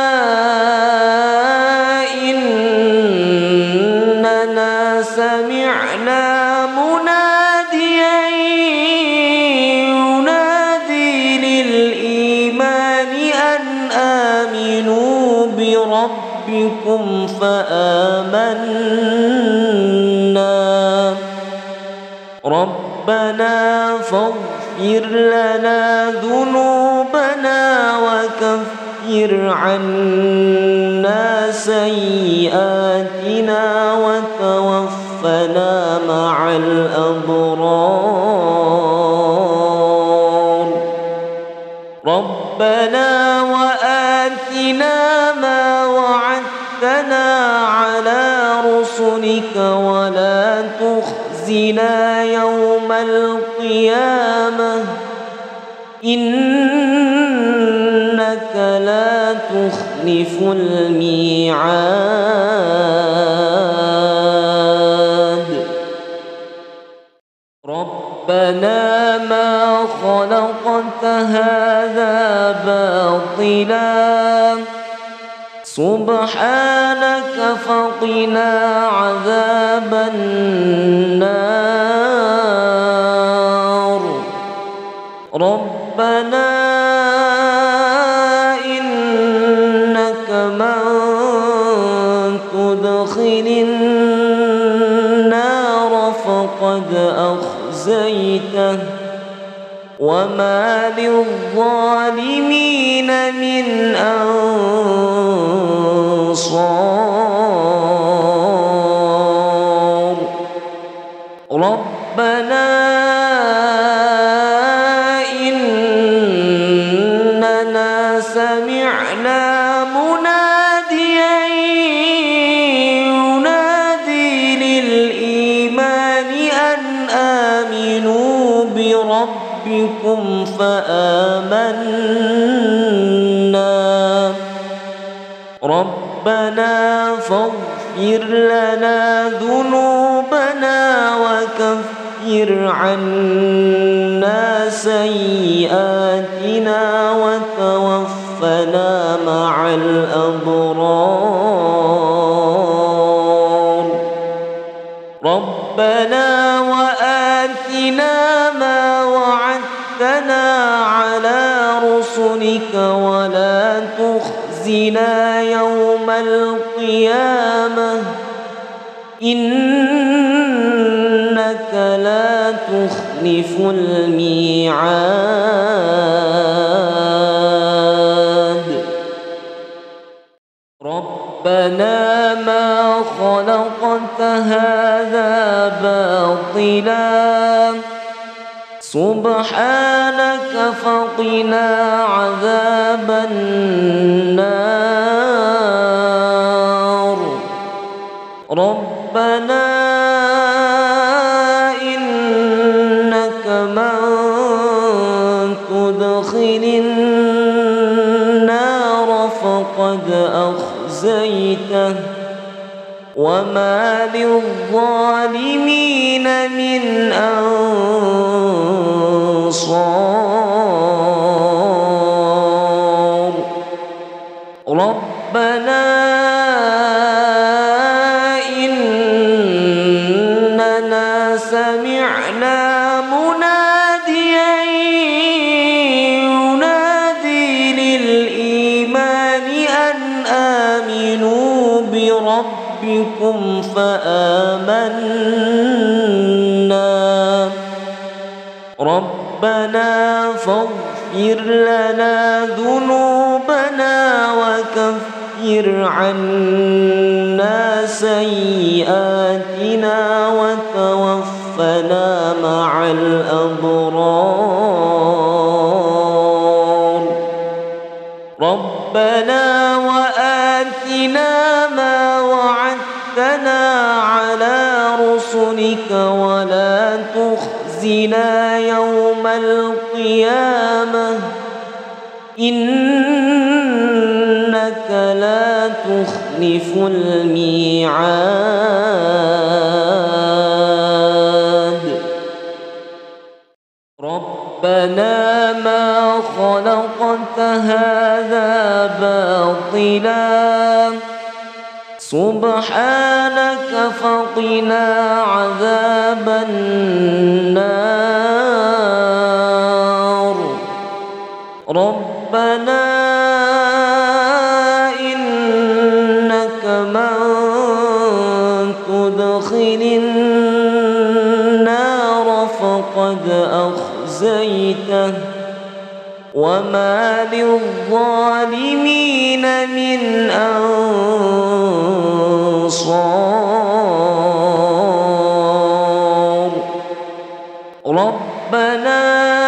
Speaker 1: إننا سمعنا مناديا ينادي للإيمان أن آمنوا بربكم فآمنا ربنا فاغفر لنا ذنوبنا وكفر عنا سيئاتنا وتوفنا مع الأبرار ربنا وآتنا ما وعدتنا على رسلك ولا تخزنا يوم القيامة إنك لا تخلف الميعاد ربنا ما خلقت هذا باطلا سبحانك فقنا عذاب النار ربنا إنك من تدخل النار فقد أخزيته وما للظالمين من أنصار ربنا إننا سمعنا مناديا ينادي للإيمان أن آمنوا بربكم فآمنا ربنا فاغفر لنا ذنوبنا وكفر عنا سيئاتنا وتوفنا مع الأبرار ربنا وآتنا ما وعدتنا على رسلك ولا تخزنا يوم القيامة إنك لا تخلف الميعاد ربنا ما خلقت هذا باطلا سبحانك فقنا عذاب النار ربنا إنك أخزيته وما للظالمين من أنصار ربنا إننا سمعنا مناديا ينادي للإيمان أن آمنوا بربكم فآمنا ربنا فاغفر لنا ذنوبنا وكفر عنا سيئاتنا وتوفنا مع الأبرار ربنا وآتنا ما وعدتنا على رسلك ولا تخزنا يوم القيامة إنك لا تخلف الميعاد ربنا ما خلقت هذا باطلا سبحانك فقنا عذاب النار ربنا إنك من تدخل النار فقد أخزيته وما للظالمين من أنصار ربنا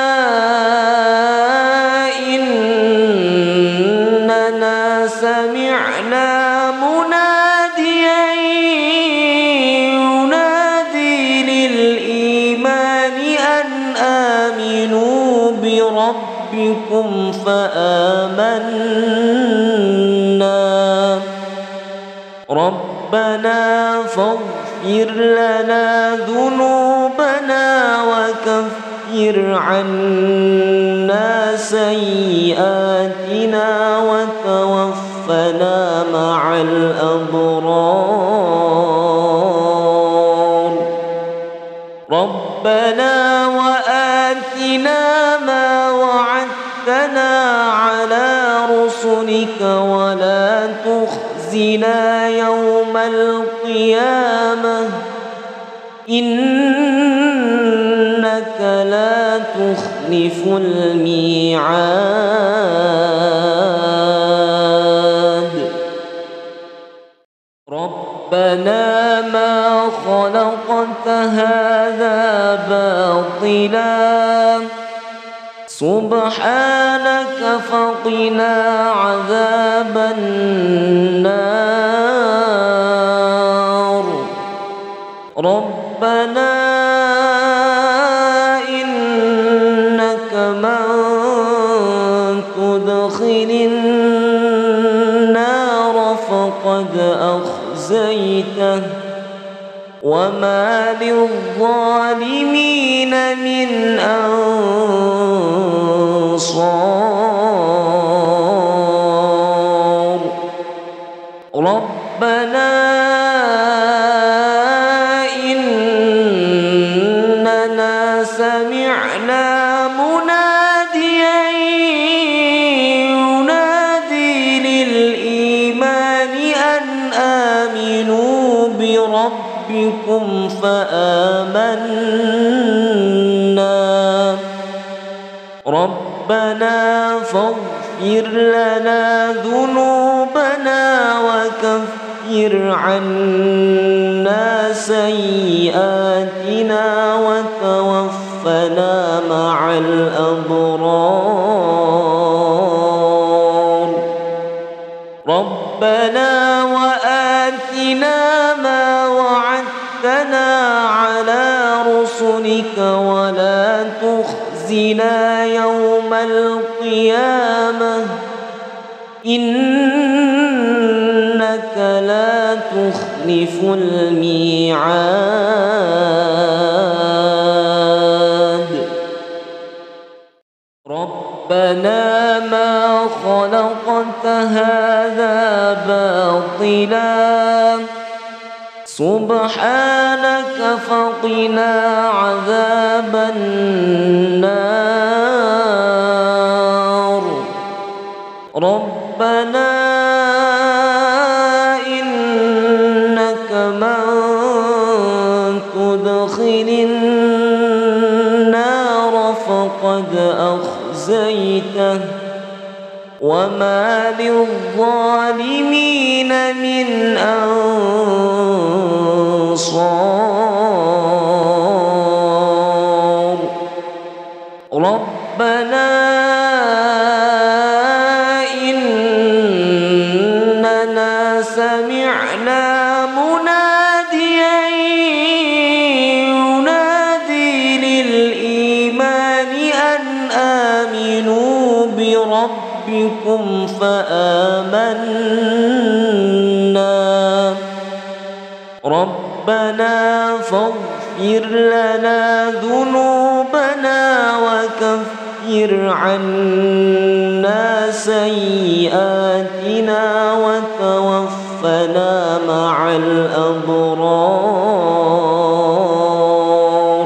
Speaker 1: إننا سمعنا مناديا ينادي للإيمان أن آمنوا بربكم فآمنا ربنا فاغفر لنا ذنوبنا وكفر عنا سيئاتنا وتوفنا مع الأبرار ربنا وآتنا ما وعدتنا على رسلك ولا تخزنا يوم القيامة إنك لا تخلف الميعاد ربنا ما خلقت هذا باطلا سبحانك فقنا عذاب النار ربنا إنك من تدخل النار فقد أخزيته وما للظالمين من أنصار ربنا إننا سمعنا مناديا ينادي للإيمان أن آمنوا بربكم فآمنا ربنا فاغفر لنا ذنوبنا وكفر عنا سيئاتنا وتوفنا مع الأبرار ربنا وآتنا ما وعدتنا على رسلك ولا تخزنا يوم القيامة إنك إنك لا تخلف الميعاد ربنا ما خلقت هذا باطلا سبحانك فقنا عذاب النار ربنا إنك من تدخل النار فقد أخزيته وما للظالمين من أنصار ربنا إننا سمعنا مناديا ينادي للإيمان أن آمنوا بربكم فآمنا ربنا فاغفر لنا ذنوبنا وكفر عنا سيئاتنا وتوفنا مع الأبرار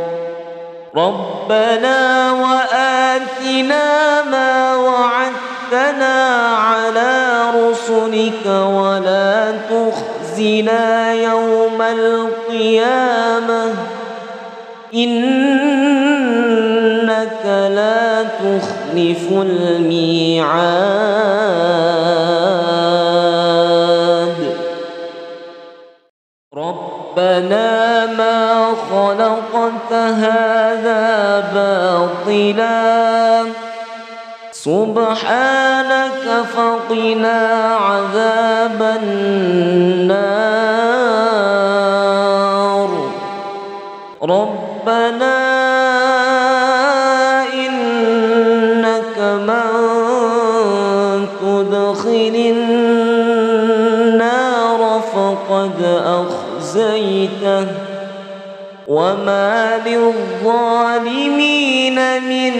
Speaker 1: ربنا وآتنا ما وعدتنا على رسلك ولا تخزنا يوم القيامة إنك لا تخلف الميعاد ربنا ما خلقت هذا باطلا سبحانك فقنا عذاب النار ربنا إنك من تدخل النار فقد أخزيته وما للظالمين من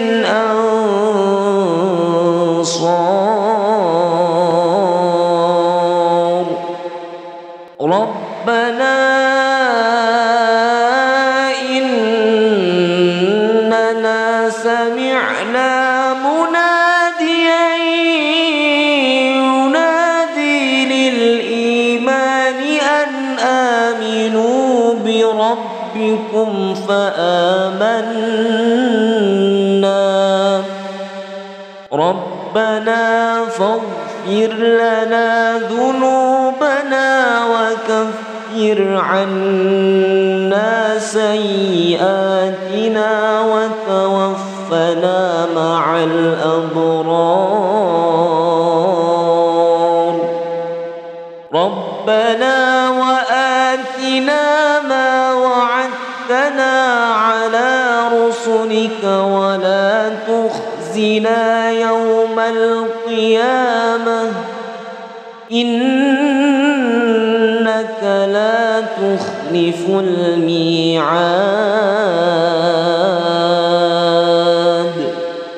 Speaker 1: أنصار ربنا إننا سمعنا مناديا ينادي للإيمان أن آمنوا بربكم فآمنا ربنا فاغفر لنا ذنوبنا وكفر عنا سيئاتنا وتوفنا مع الأبرار ربنا وآتنا ما وعدتنا على رسلك ولا تخزنا يوم القيامة إنك لا تخلف الميعاد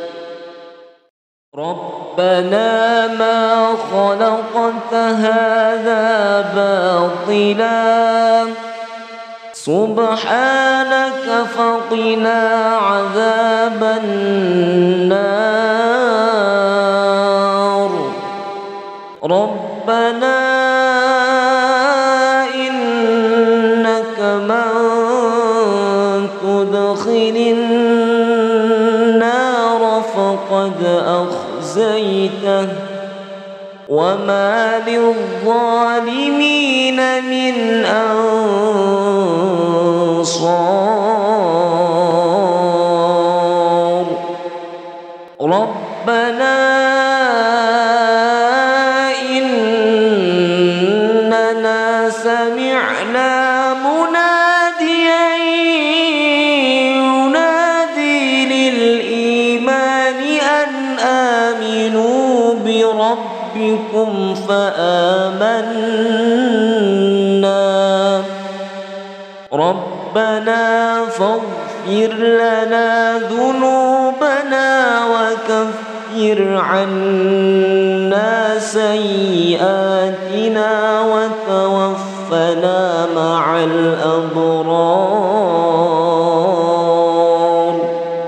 Speaker 1: ربنا ما خلقت هذا باطلا سبحانك فقنا عذاب النار ربنا إنك من تدخل النار فقد أخزيته وما للظالمين من أنصار ربنا إننا سمعنا مناديا ينادي للإيمان أن آمنوا بربكم فآمنا ربنا فاغفر لنا ذنوبنا وكفر عنا سيئاتنا وتوفنا مع الأبرار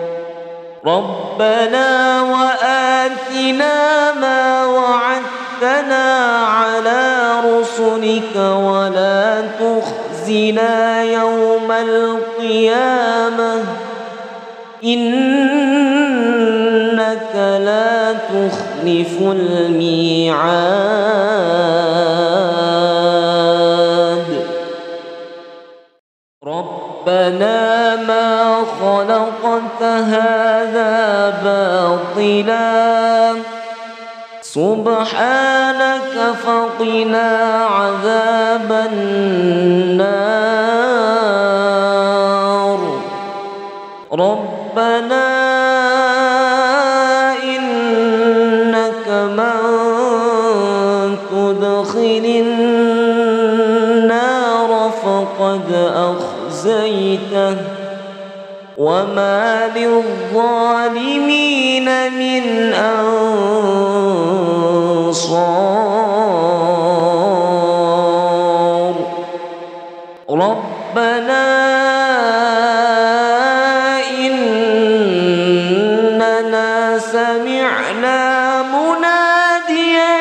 Speaker 1: ربنا وآتنا ما وعدتنا على رسلك ولا تخزنا يوم القيامة إنك لا تخلف الميعاد ربنا ما خلقت هذا باطلا سبحانك فقنا عذاب النار ربنا إنك من تدخل النار فقد أخزيته وما للظالمين من أنصار ربنا إننا سمعنا مناديا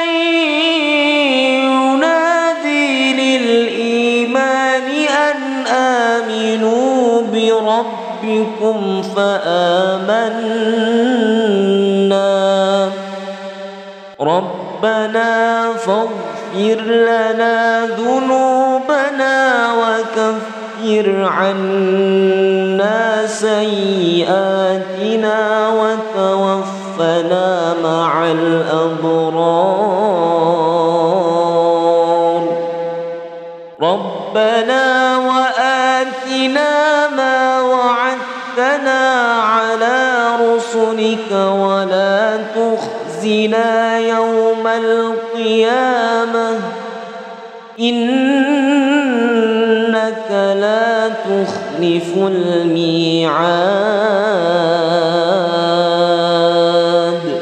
Speaker 1: ينادي للإيمان أن آمنوا بربكم فآمنا ربنا فاغفر لنا ذنوبنا وكفر عنا سيئاتنا وتوفنا مع الأبرار ربنا وآتنا ما وعدتنا على رسلك ولا تخزنا يوم القيامة إنك لا تخلف الميعاد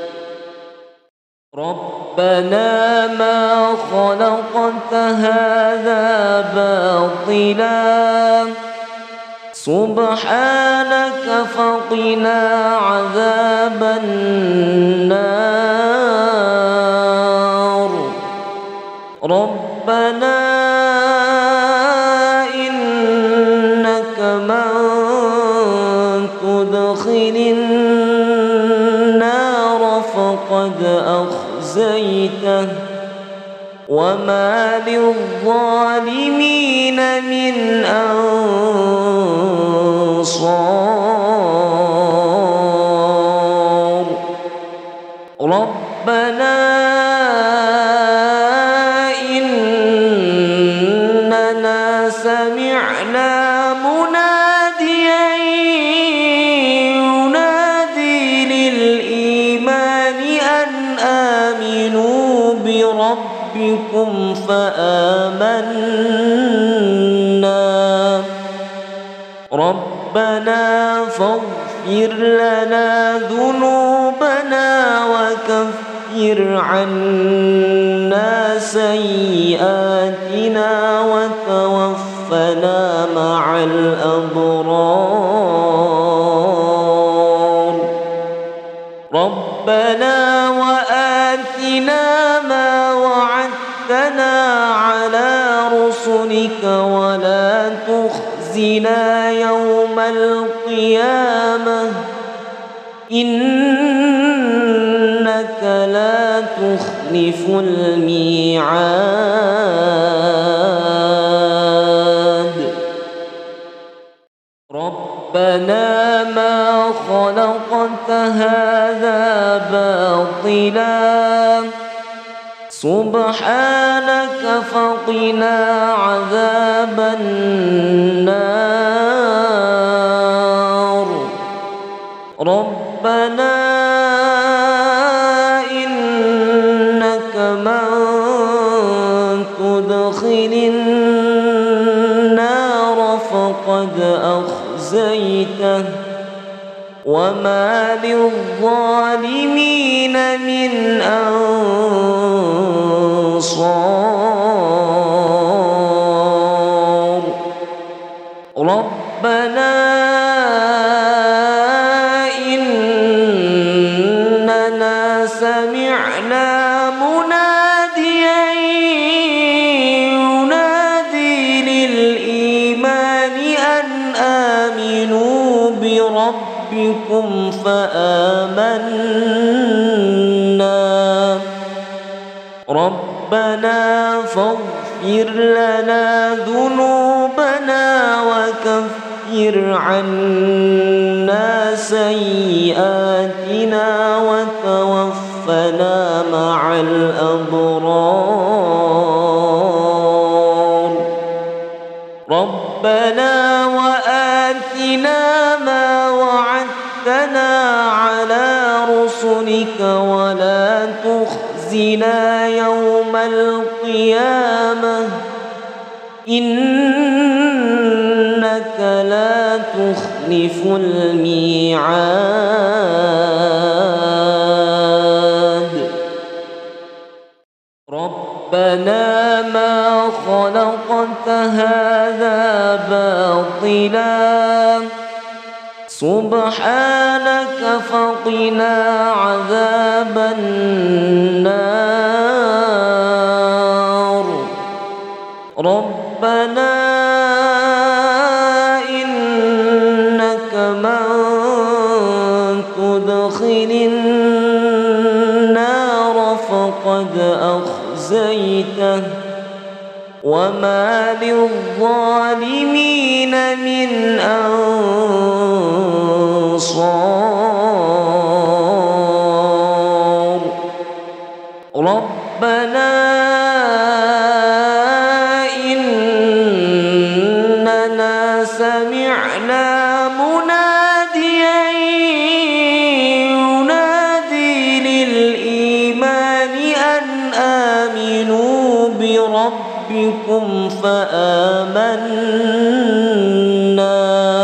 Speaker 1: ربنا ما خلقت هذا باطلا سبحانك فقنا عذاب النار ربنا إنك من تدخل النار فقد أخزيته وما للظالمين من أنصار ربنا إننا سمعنا مناديا ينادي للإيمان أن آمنوا بربكم فآمنا ربنا فاغفر لنا ذنوبنا وكفر عنا سيئاتنا وتوفنا مع الأبرار ربنا وآتنا ما وعدتنا على رسلك ولا تخزنا يوم القيامة إنك لا تخلف الميعاد ربنا ما خلقت هذا باطلا سبحانك فقنا عذاب النار ربنا إنك من تدخل النار فقد وما للظالمين من أنصار ربنا إننا سمعنا مناديا ينادي للإيمان أن آمنوا بربكم فآمنا ربنا فاغفر لنا ذنوبنا وكفر عنا سيئاتنا وتوفنا مع الأبرار ربنا وآتنا ما وعدتنا على رسلك ولا تخزنا يوم القيامة إنك لا تخلف الميعاد ربنا ما خلقت هذا باطلا سبحانك فقنا عذاب النار ربنا إنك من تدخل النار فقد أخزيته وما للظالمين من أنصار ربنا إننا سمعنا مناديا ينادي للإيمان أن آمنوا بربكم فآمنا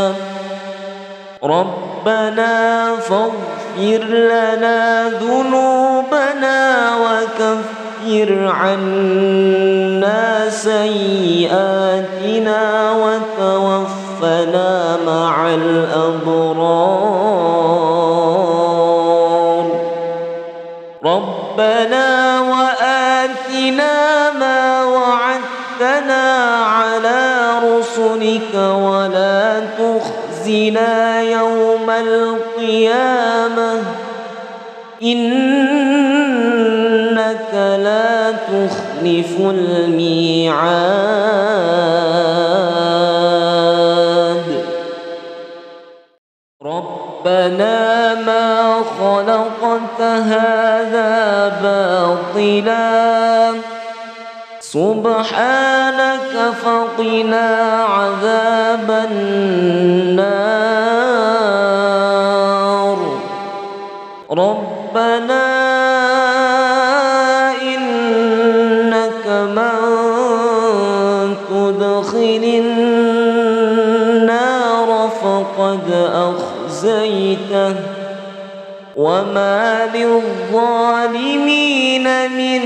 Speaker 1: ربنا فاغفر لنا ذنوبنا وكفر عنا سيئاتنا وتوفنا مع الأبرار ربنا وآتنا ما وعدتنا على رسلك ولا تخزنا يوم القيامة إنك لا تخلف الميعاد ربنا ما خلقت هذا باطلا سبحانك فقنا عذاب النار ربنا إنك من تدخل النار فقد أخزيته وما للظالمين من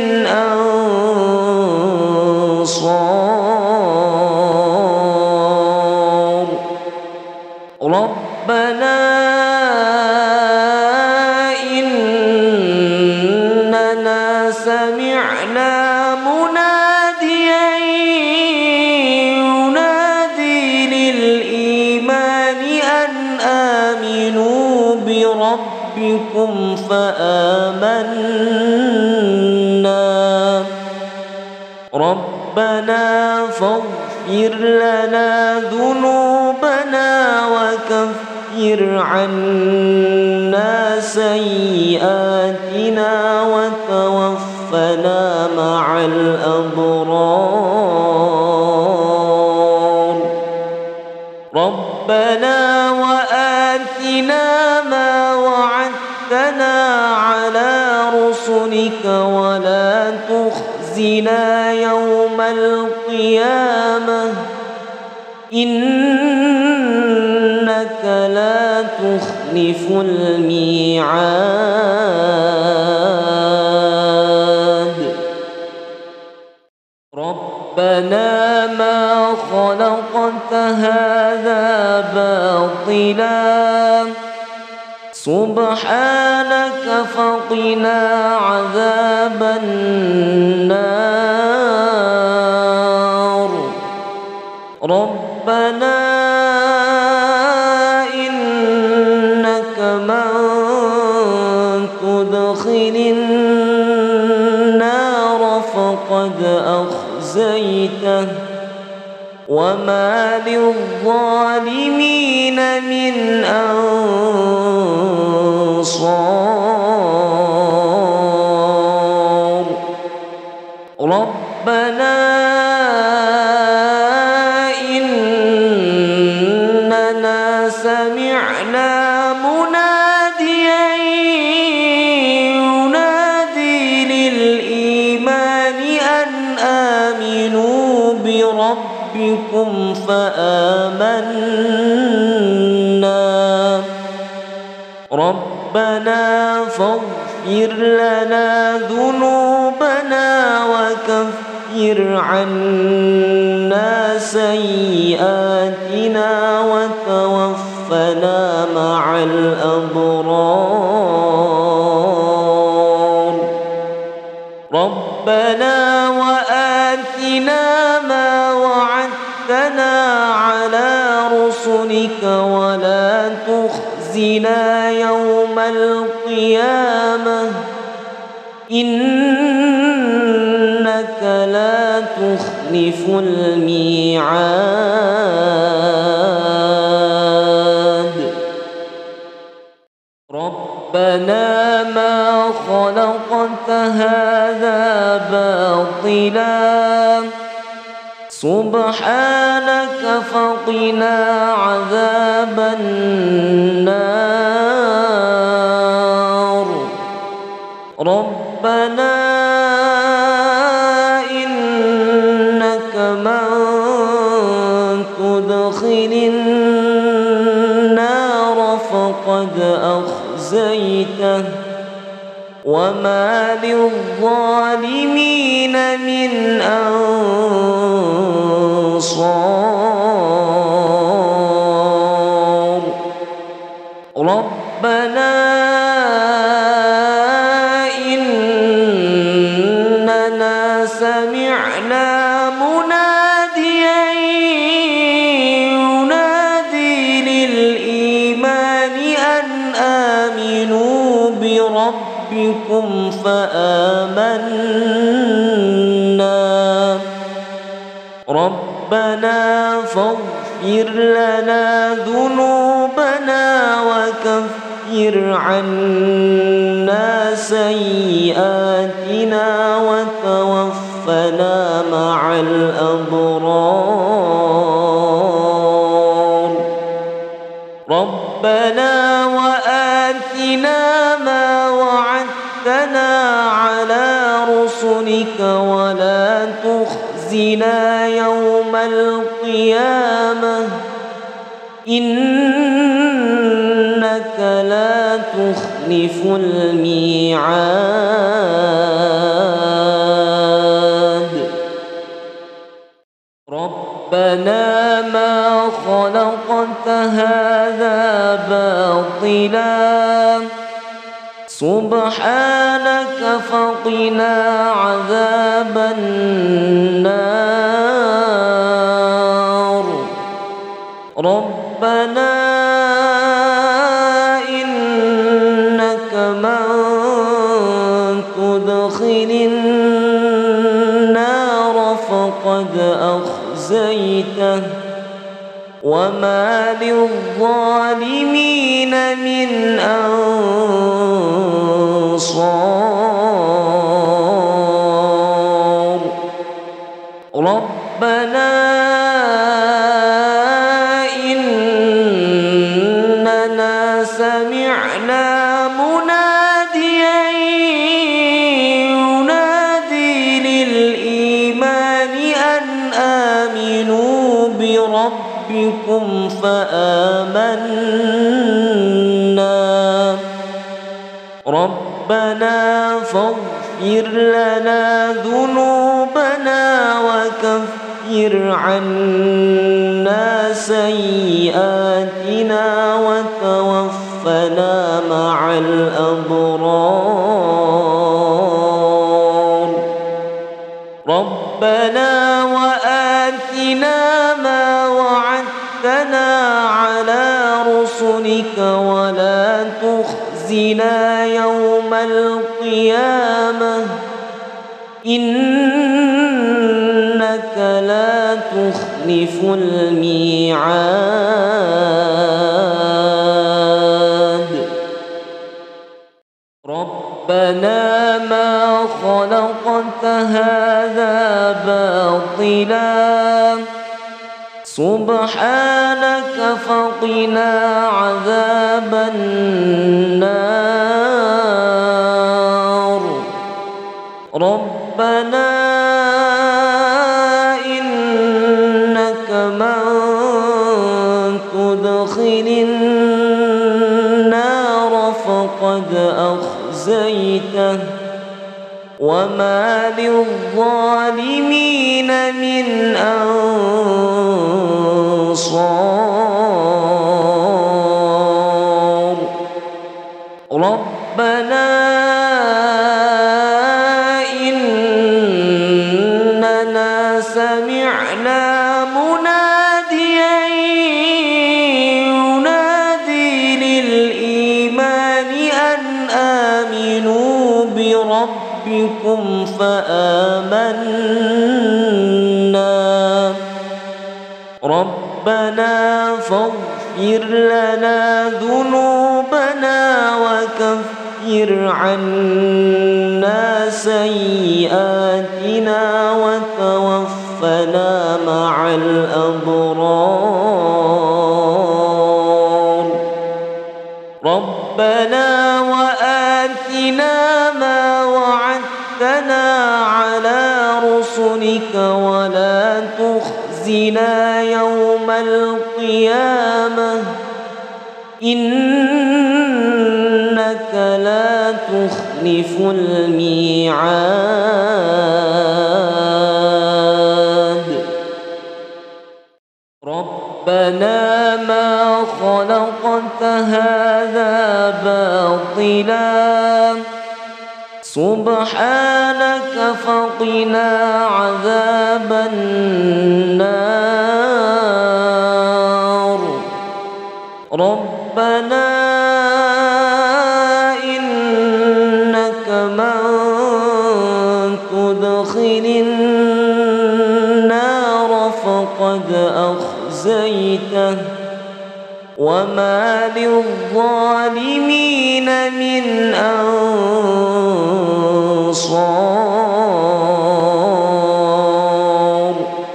Speaker 1: أنصار ربنا إننا سمعنا مناديا ينادي للإيمان أن آمنوا بربكم فآمنا ربنا فاغفر لنا ذنوبنا وكفر عنا سيئاتنا وتوفنا مع الأبرار ربنا وآتنا ما وعدتنا على رسلك ولا تخزنا يوم القيامة إنك لا لا تخلف الميعاد ربنا ما خلقت هذا باطلا سبحانك فقنا عذاب النار ربنا إنك من تدخل النار فقد أخزيته وما للظالمين من أنصار ربنا إننا سمعنا مناديا ينادي للإيمان أن آمنوا بربكم فآمنا ربنا فاغفر لنا ذنوبنا وكفر عنا سيئاتنا وتوفنا مع الأبرار ربنا وآتنا ما وعدتنا على رسلك ولا تخزنا يوم القيامة إنك لا تخلف الميعاد ربنا ما خلقت هذا باطلا سبحانك فقنا عذاب النار ربنا إنك من تدخل النار فقد أخزيته وما للظالمين من أنصار ربنا إننا سمعنا مناديا ينادي للإيمان أن آمنوا بربكم فآمنا ربنا فاغفر لنا ذنوبنا وكفر عنا سيئاتنا وتوفنا مع الأبرار ربنا وآتنا ما وعدتنا على رسلك ولا تخزنا يوم القيامة إنك لا تخلف الميعاد ربنا ما خلقت هذا باطلا سبحانك فقنا عذاب النار ربنا إنك من تدخل النار فقد أخزيته وما للظالمين من أنصار ربنا إننا سمعنا مناديا ينادي للإيمان أن آمنوا بربكم بربكم فآمنا ربنا فاغفر لنا ذنوبنا وكفر عنا سيئاتنا وتوفنا مع الأبرار ربنا وآتنا ما وعدتنا على رسلك ولا تخزنا يوم القيامة إنك لا تخلف الميعاد ربنا ما خلقت هذا باطلا سبحانك فقنا عذاب النار ربنا إنك من تدخل النار فقد أخزيته وما للظالمين من أنصار ربنا إننا سمعنا مناديا ينادي للإيمان أن آمنوا بربكم فآمنا ربنا فاغفر لنا ذنوبنا وكفر عنا سيئاتنا وتوفنا مع الأبرار ربنا وآتنا ما وعدتنا على رسلك ولا تخزنا يوم القيامة إنك لا تخلف الميعاد ربنا ما خلقت هذا باطلا سبحانك فقنا عذاب النار ربنا إنك من تدخل النار فقد أخزيته وما للظالمين من أنصار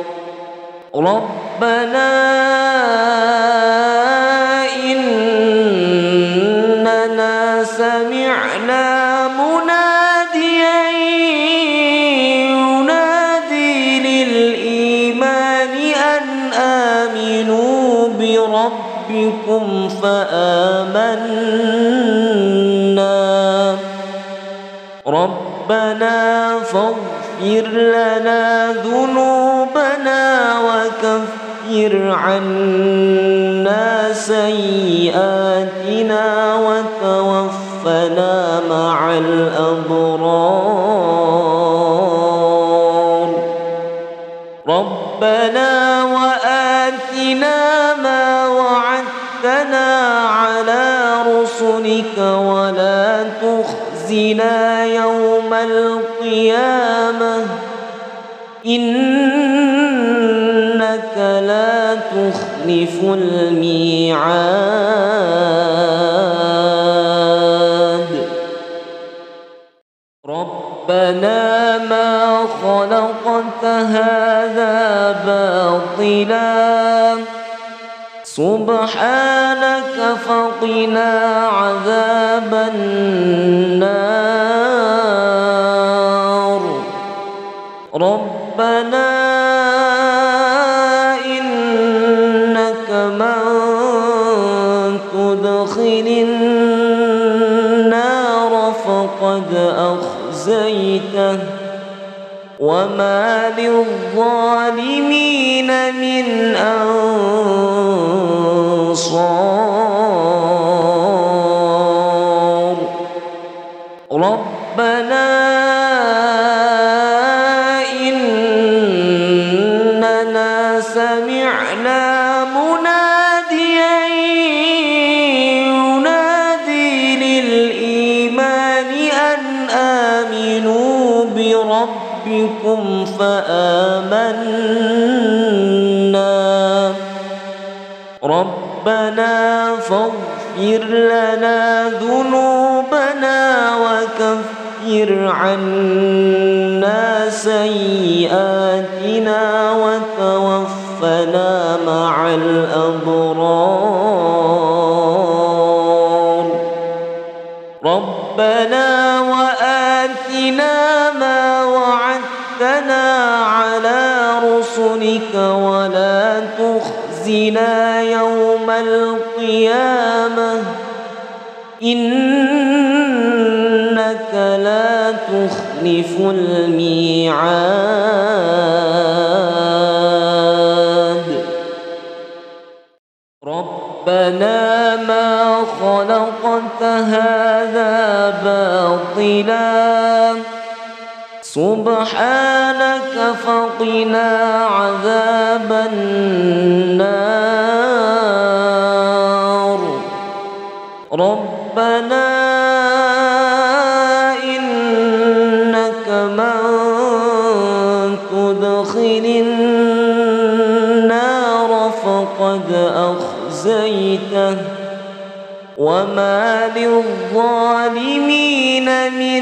Speaker 1: ربنا إننا سمعنا مناديا ينادي للإيمان أن آمنوا بربكم فآمنا ربنا فاغفر لنا ذنوبنا وكفر عنا سيئاتنا وتوفنا مع الأبرار ربنا وآتنا ما وعدتنا على رسلك ولا تخزنا يوم القيامة إنك لا تخلف الميعاد ربنا ما خلقت هذا باطلا سبحانك فقنا عذاب النار ربنا إنك تدخل النار فقد أخزيته وما للظالمين من أنصار ربنا إننا سمعنا مناديا ينادي للإيمان أن آمنوا بربكم فآمنا ربنا فاغفر لنا ذنوبنا وكفر عنا سيئاتنا وتوفنا مع الأبرار ربنا وآتنا ما وعدتنا على رسلك ولا تخزنا يوم القيامة إنك لا تخلف الميعاد ربنا ما خلقت هذا باطلا سبحانك فقنا عذاب النار ربنا إنك من تدخل النار فقد أخزيته وما للظالمين من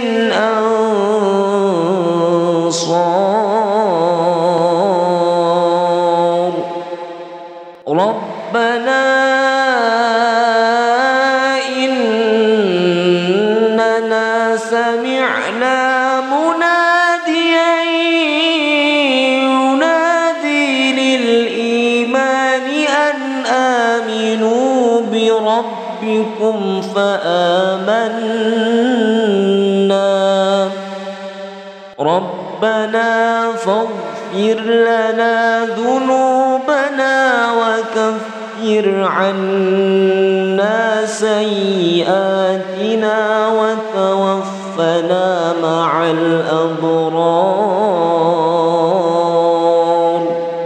Speaker 1: أنصار ربنا إننا سمعنا مناديا ينادي للإيمان أن آمنوا بربكم فآمنا ربنا فاغفر لنا ذنوبنا وكفر عنا سيئاتنا وتوفنا مع الأبرار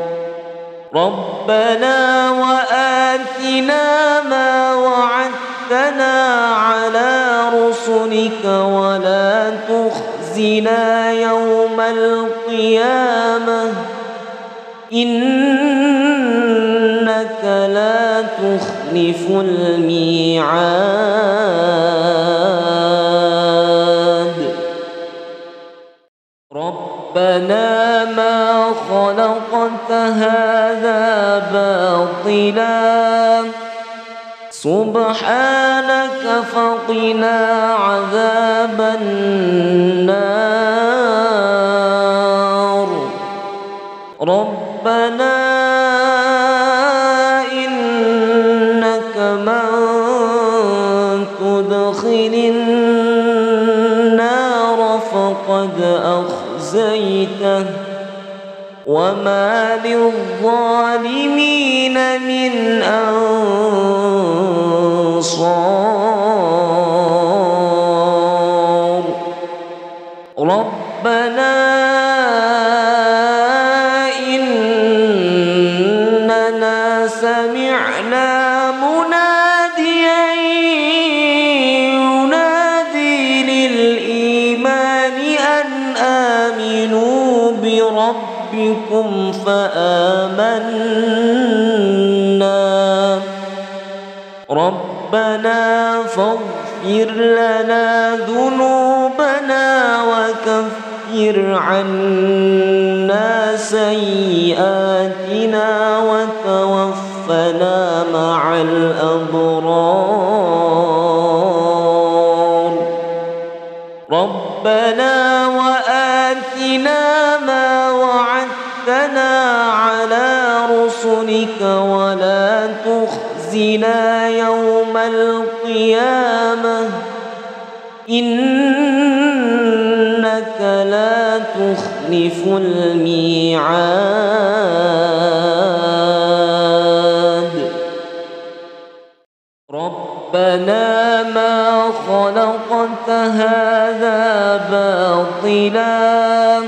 Speaker 1: ربنا وآتنا ما وعدتنا على رسلك ولا تخزنا يوم القيامة إنك لا تخلف الميعاد ربنا ما خلقت هذا باطلا سبحانك فقنا عذاب النار ربنا إنك من تدخل النار فقد أخزيته وما للظالمين من أنصار ربنا إننا سمعنا مناديا ينادي للإيمان أن آمنوا بربكم فآمنا ربنا فاغفر لنا ذنوبنا وكفر عنا سيئاتنا وتوفنا مع الأبرار ربنا وآتنا ما وعدتنا على رسلك ولا تخزنا يوم القيامة القيامة إنك لا تخلف الميعاد ربنا ما خلقت هذا باطلا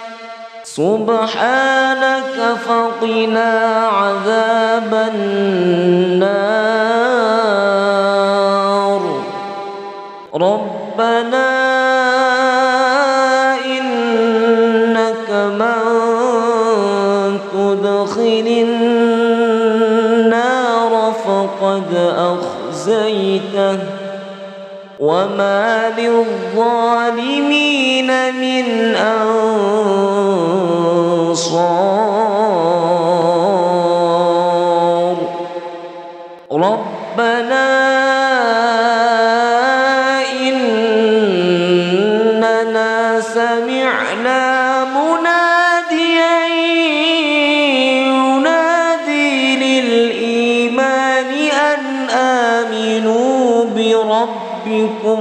Speaker 1: سبحانك فقنا عذاب النار ربنا إنك من تدخل النار فقد أخزيته وما للظالمين من أنصار ربنا إننا سمعنا مناديا ينادي للإيمان أن آمنوا بربكم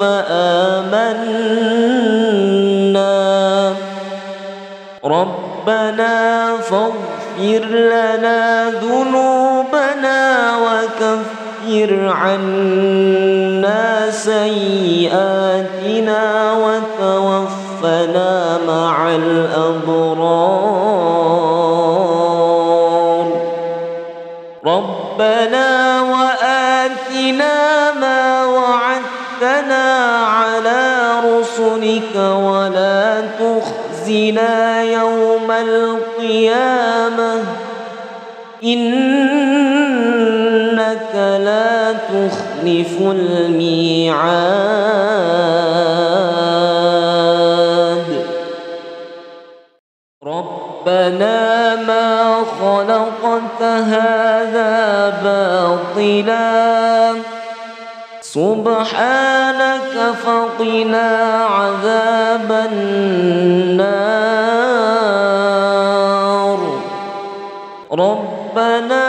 Speaker 1: فآمنا ربنا فاغفر لنا ذنوبنا وكفر عنا سيئاتنا وتوفنا مع الأبرار ربنا وآتنا ما وعدتنا على رسلك ولا تخزنا يوم القيامة إنك لا تخلف الميعاد ربنا ما خلقت هذا باطلا سبحانك فقنا عذاب النار ربنا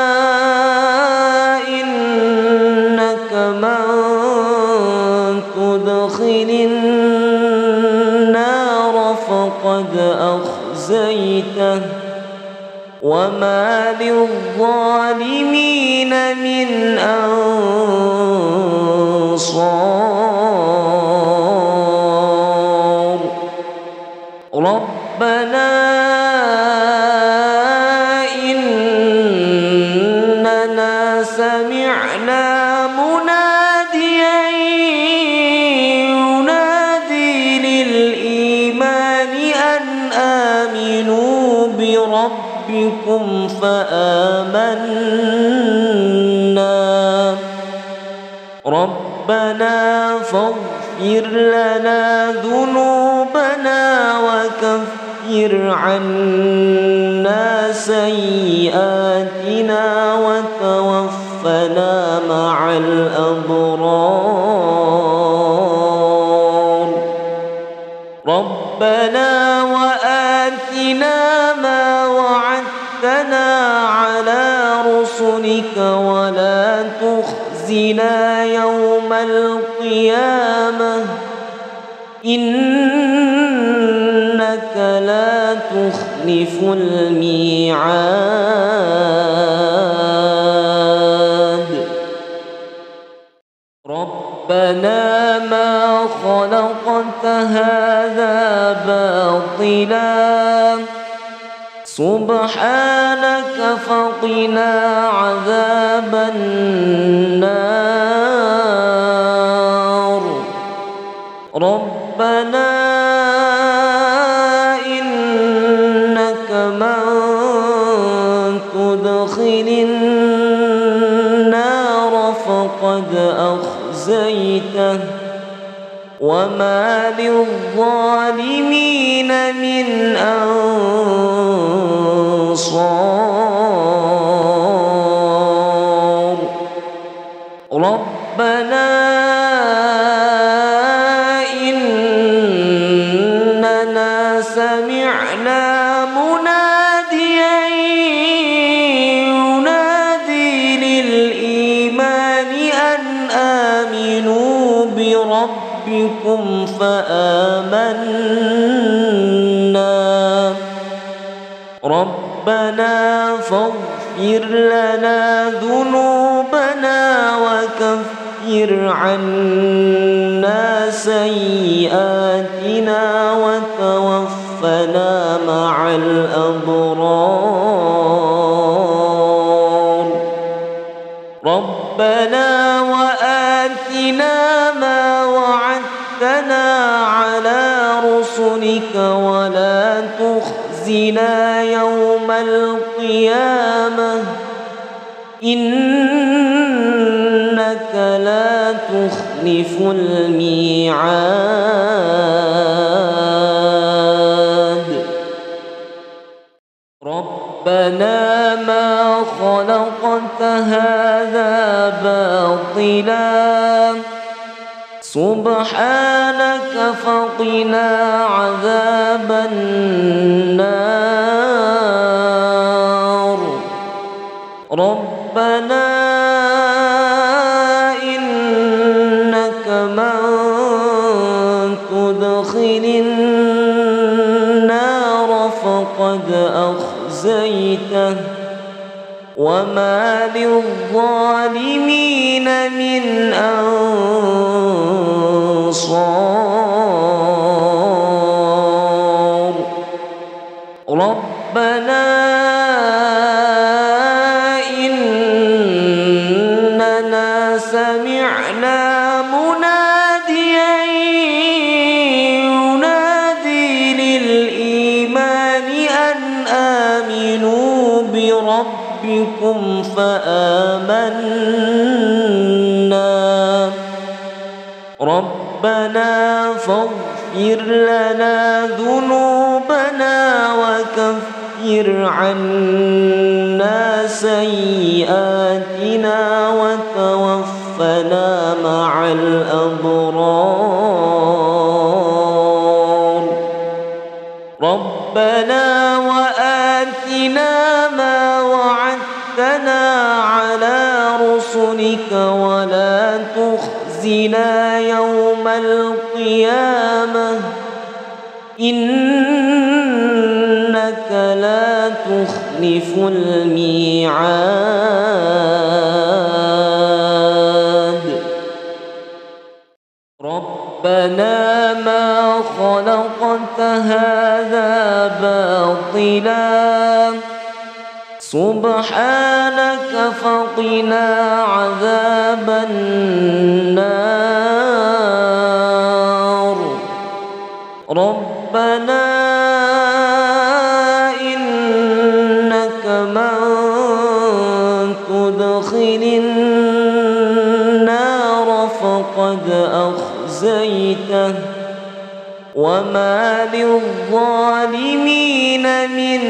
Speaker 1: إنك من تدخل النار فقد أخزيته وما للظالمين من أنصار ربنا إننا سمعنا مناديا ينادي للإيمان أن آمنوا بربكم فآمنا ربنا فاغفر لنا ذنوبنا وكفر عنا سيئاتنا وتوفنا مع الأبرار ربنا وآتنا ما وعدتنا على رسلك ولا تخزنا يوم القيامة إنك لا تخلف الميعاد ربنا ما خلقت هذا باطلا سبحانك فقنا عذاب النار ربنا إنك من تدخل النار فقد أخزيته وما للظالمين من أنصار ربنا إننا سمعنا مناديا ينادي للإيمان أن آمنوا بربكم فآمنا ربنا فاغفر لنا ذنوبنا وكفر عنا سيئاتنا وتوفنا مع الأبرار ربنا وآتنا ما وعدتنا على رسلك ولا تخزنا يوم القيامة إنك لا تخلف الميعاد ربنا ما خلقت هذا باطلا سبحانك فقنا عذاب النار ربنا إنك من تدخل النار فقد أخزيته وما للظالمين من أنصار ربنا إننا سمعنا مناديا ينادي للإيمان أن آمنوا بربكم فآمنا ربنا فاغفر لنا ذنوبنا وكفر عنا سيئاتنا وتوفنا مع الأبرار ربنا وآتنا ما وعدتنا على رسلك ولا تخزنا يوم القيامة إنك لا تخلف الميعاد ربنا ما خلقت هذا باطلا سبحانك فقنا عذاب النار ربنا إنك من تدخل النار فقد أخزيته وما للظالمين من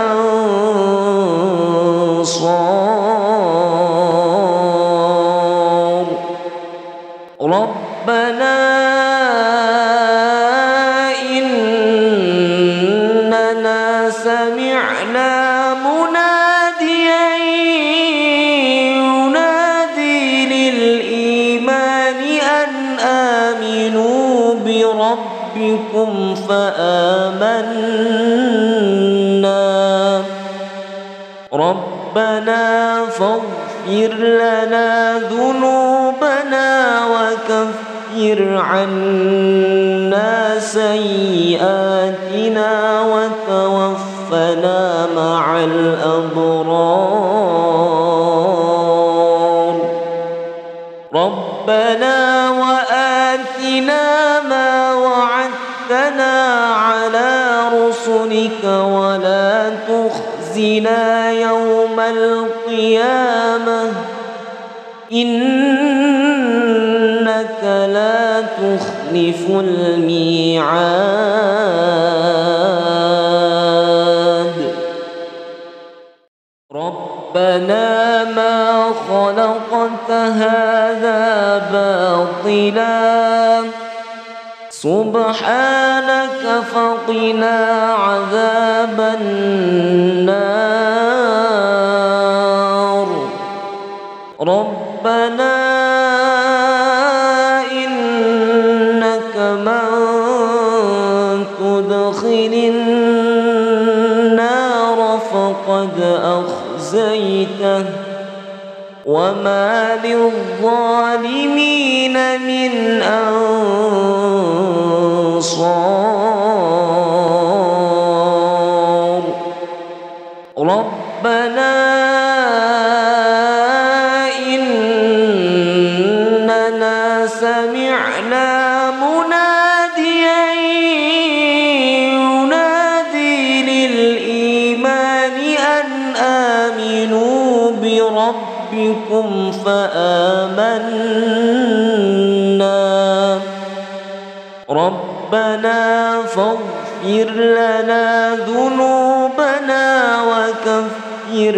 Speaker 1: أنصار ربنا إننا سمعنا مناديا ينادي للإيمان أن آمنوا بربكم فآمنا ربنا فاغفر لنا ذنوبنا وكفر عنا سيئاتنا وتوفنا مع الأبرار ربنا وآتنا ما وعدتنا على رسلك ولا تخزنا يوم القيامة إنك لا تخلف الميعاد ربنا ما خلقت هذا باطلا سبحانك فقنا عذاب النار ربنا فقد أخزيته وما للظالمين من أنصار ربنا إننا سمعنا مناديا ينادي للإيمان أن آمنوا بربكم فآمنا ربنا فاغفر لنا ذنوبنا وكفر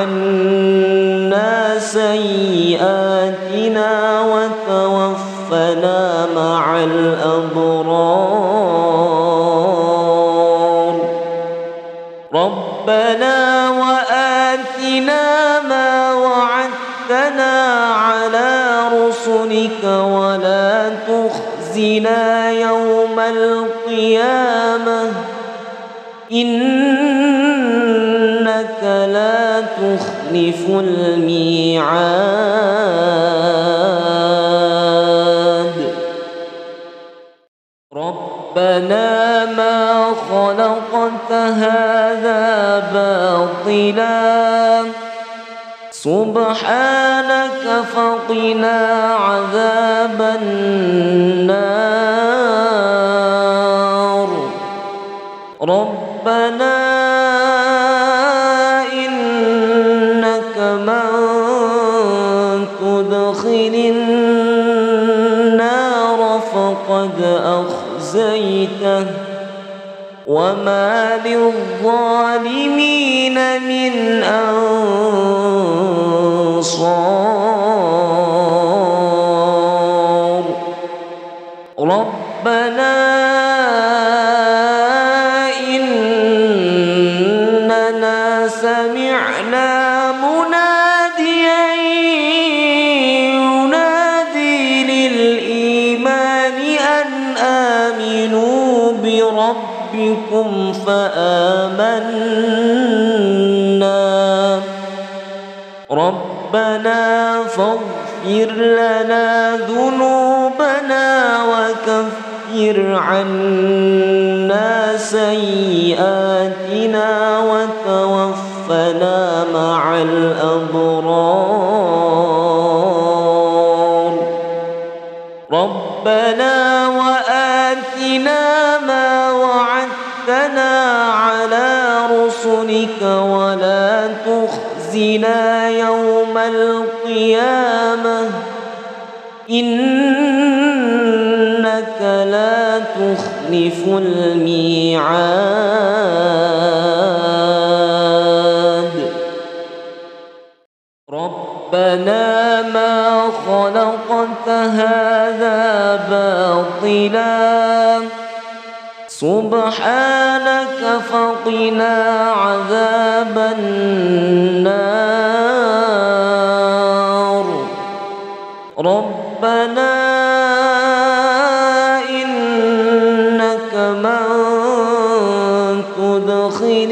Speaker 1: عنا سيئاتنا وتوفنا مع الأبرار ربنا وآتنا ما وعدتنا على رسلك ولا تخزنا يوم القيامة إنك لا تخلف الميعاد ربنا ما خلقت هذا باطلا سبحانك فقنا عذاب النار ربنا إنك من تدخل النار فقد أخزيته وما للظالمين من أنصار ربنا إننا سمعنا مناديا ينادي للإيمان أن آمنوا بربكم فآمنا ربنا فاغفر لنا ذنوبنا وكفر عنا سيئاتنا وتوفنا مع الأبرار ربنا وآتنا ما وعدتنا على رسلك ولا تخزنا يوم القيامة إنك لا تخلف الميعاد ربنا ما خلقت هذا باطلا سبحانك فقنا عذاب النار ربنا إنك من تدخل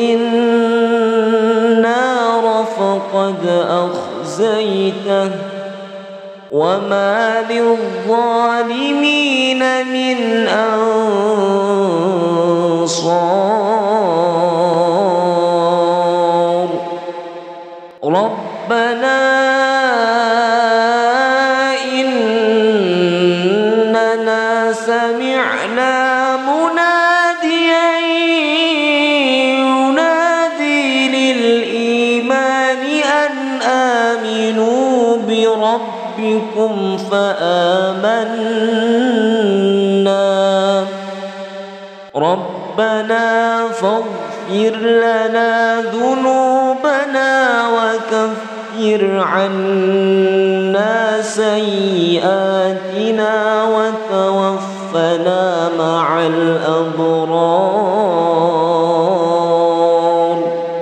Speaker 1: النار فقد أخزيته وما للظالمين من أنصار ربنا إننا سمعنا مناديا ينادي للإيمان أن آمنوا بربكم فآمنا ربنا فاغفر لنا ذنوبنا وكفر عنا سيئاتنا وتوفنا مع الأبرار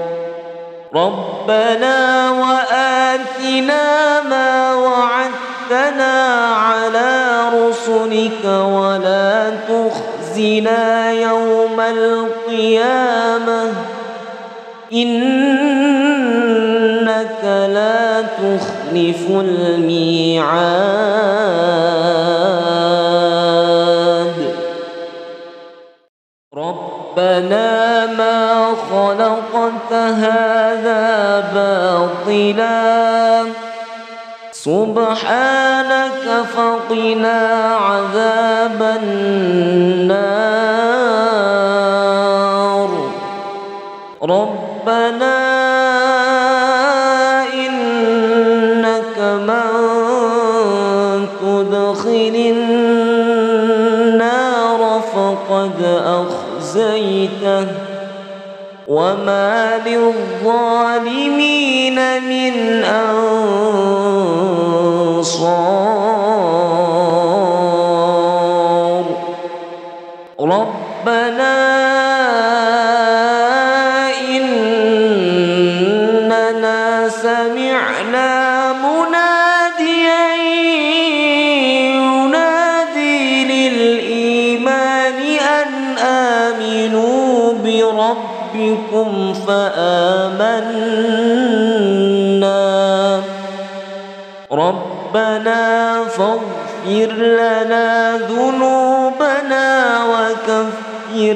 Speaker 1: ربنا وآتنا ما وعدتنا على رسلك ولا تخزنا يوم القيامة إنك لا تخلف الميعاد ربنا ما خلقت هذا باطلا سبحانك فقنا عذاب النار ربنا إنك من تدخل النار فقد أخزيته وما للظالمين من أنصار ربنا إننا سمعنا مناديا ينادي للإيمان أن آمنوا بربكم فآمنا ربنا فاغفر لنا ذنوبنا وكفر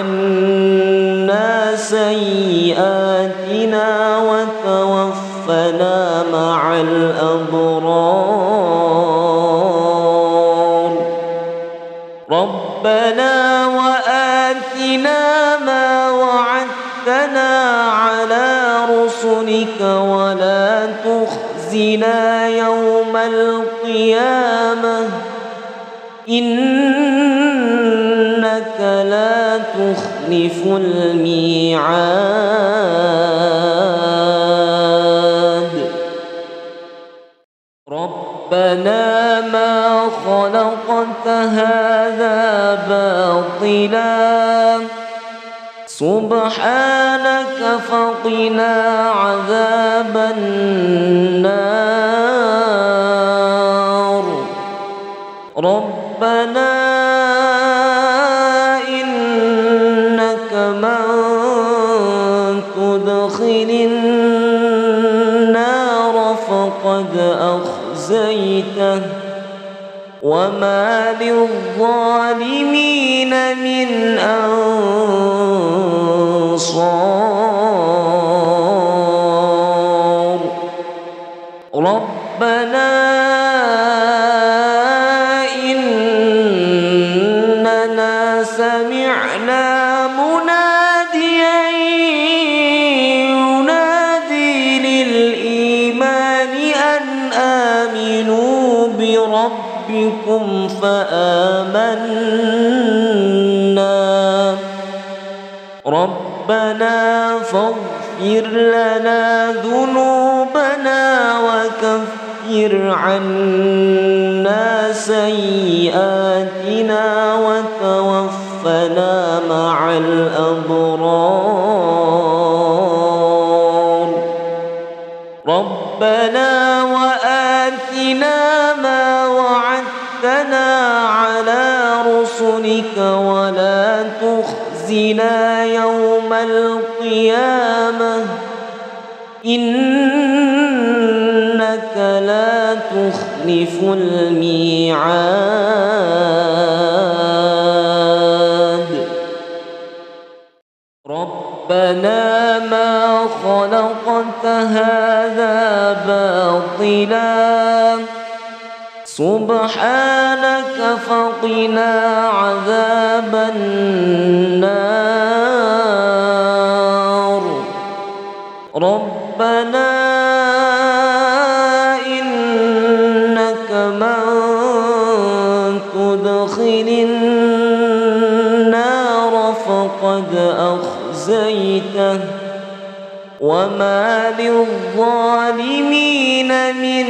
Speaker 1: عنا سيئاتنا وتوفنا مع الأبرار ربنا وآتنا ما وعدتنا على رسلك ولا تخزنا يوم القيامة إنك لا تخلف الميعاد ربنا ما خلقت هذا باطلا سبحانك فقنا عذاب النار ربنا إنك من تدخل النار فقد أخزيته وما للظالمين من أنصار ربنا إننا سمعنا مناديا ينادي للإيمان أن آمنوا بربكم فآمنا ربنا فاغفر لنا ذنوبنا وكفر عنا سيئاتنا وتوفنا مع الأبرار ربنا وآتنا ما وعدتنا على رسلك ولا تخزنا يوم القيامة إنك لا تخلف الميعاد ربنا ما خلقت هذا باطلا سبحانك فقنا عذاب النار ربنا إنك من تدخل النار فقد أخزيته وما للظالمين من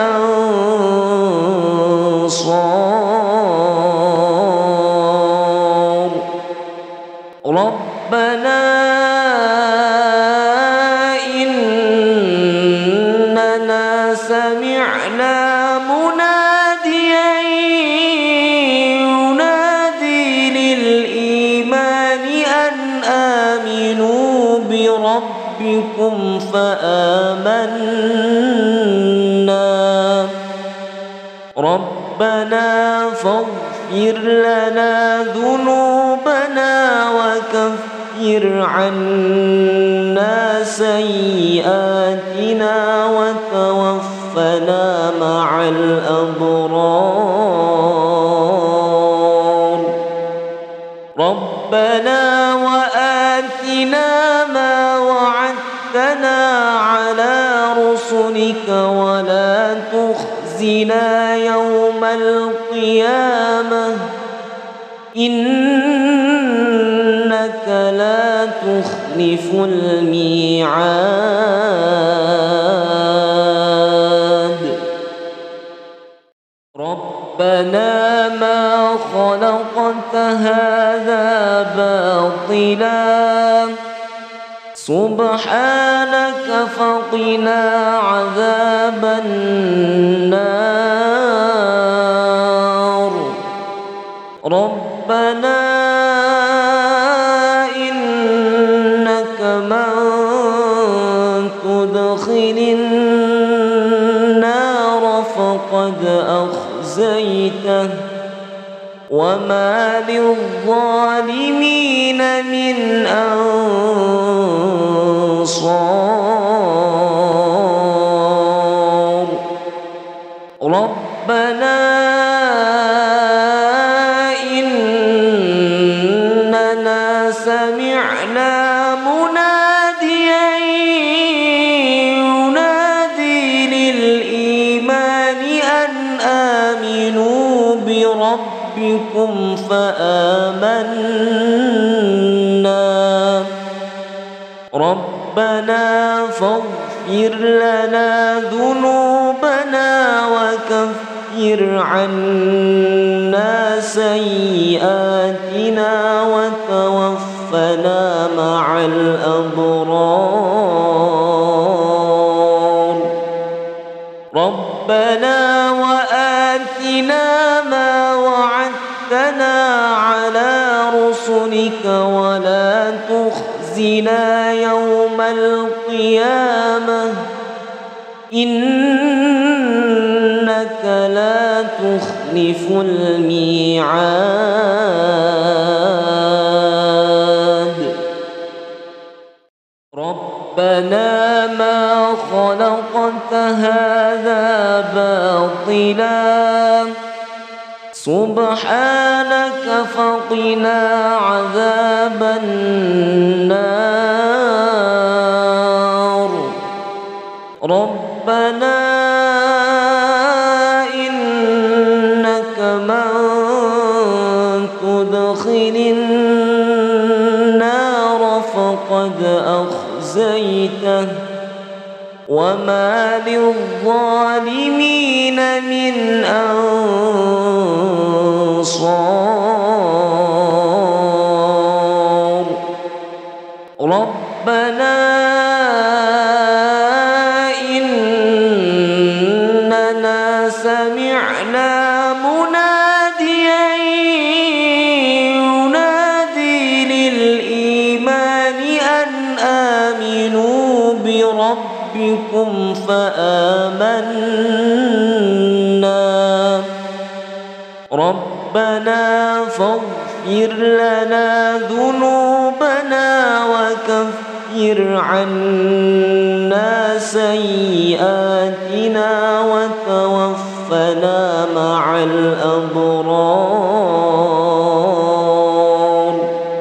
Speaker 1: أنصار ربنا إننا سمعنا مناديا ينادي للإيمان أن آمنوا بربكم فآمنا ربنا فاغفر لنا ذنوبنا وكفر عنا سيئاتنا وتوفنا مع الأبرار ربنا وآتنا ما وعدتنا على رسلك ولا تخزنا يوم القيامة إنك لا تخلف الميعاد ربنا ما خلقت هذا باطلا سبحانك فقنا عذاب النار ربنا إنك من تدخل النار فقد أخزيته وما للظالمين من أنصار ربنا إننا سمعنا مناديا ينادي للإيمان أن آمنوا بربكم فآمنا ربنا فاغفر لنا ذنوبنا وكفر عنا سيئاتنا وتوفنا مع الأبرار ربنا وآتنا ما وعدتنا على رسلك ولا تخزنا يوم القيامة إنك لا تخلف الميعاد ربنا ما خلقت هذا باطلا سبحانك فقنا عذاب النار ربنا إنك من تدخل النار فقد أخزيته وما للظالمين من أنصار ربنا إننا سمعنا مناديا ينادي للإيمان أن آمنوا بربكم فآمنا ربنا فاغفر لنا ذنوبنا وكفر عنا سيئاتنا وتوفنا مع الأبرار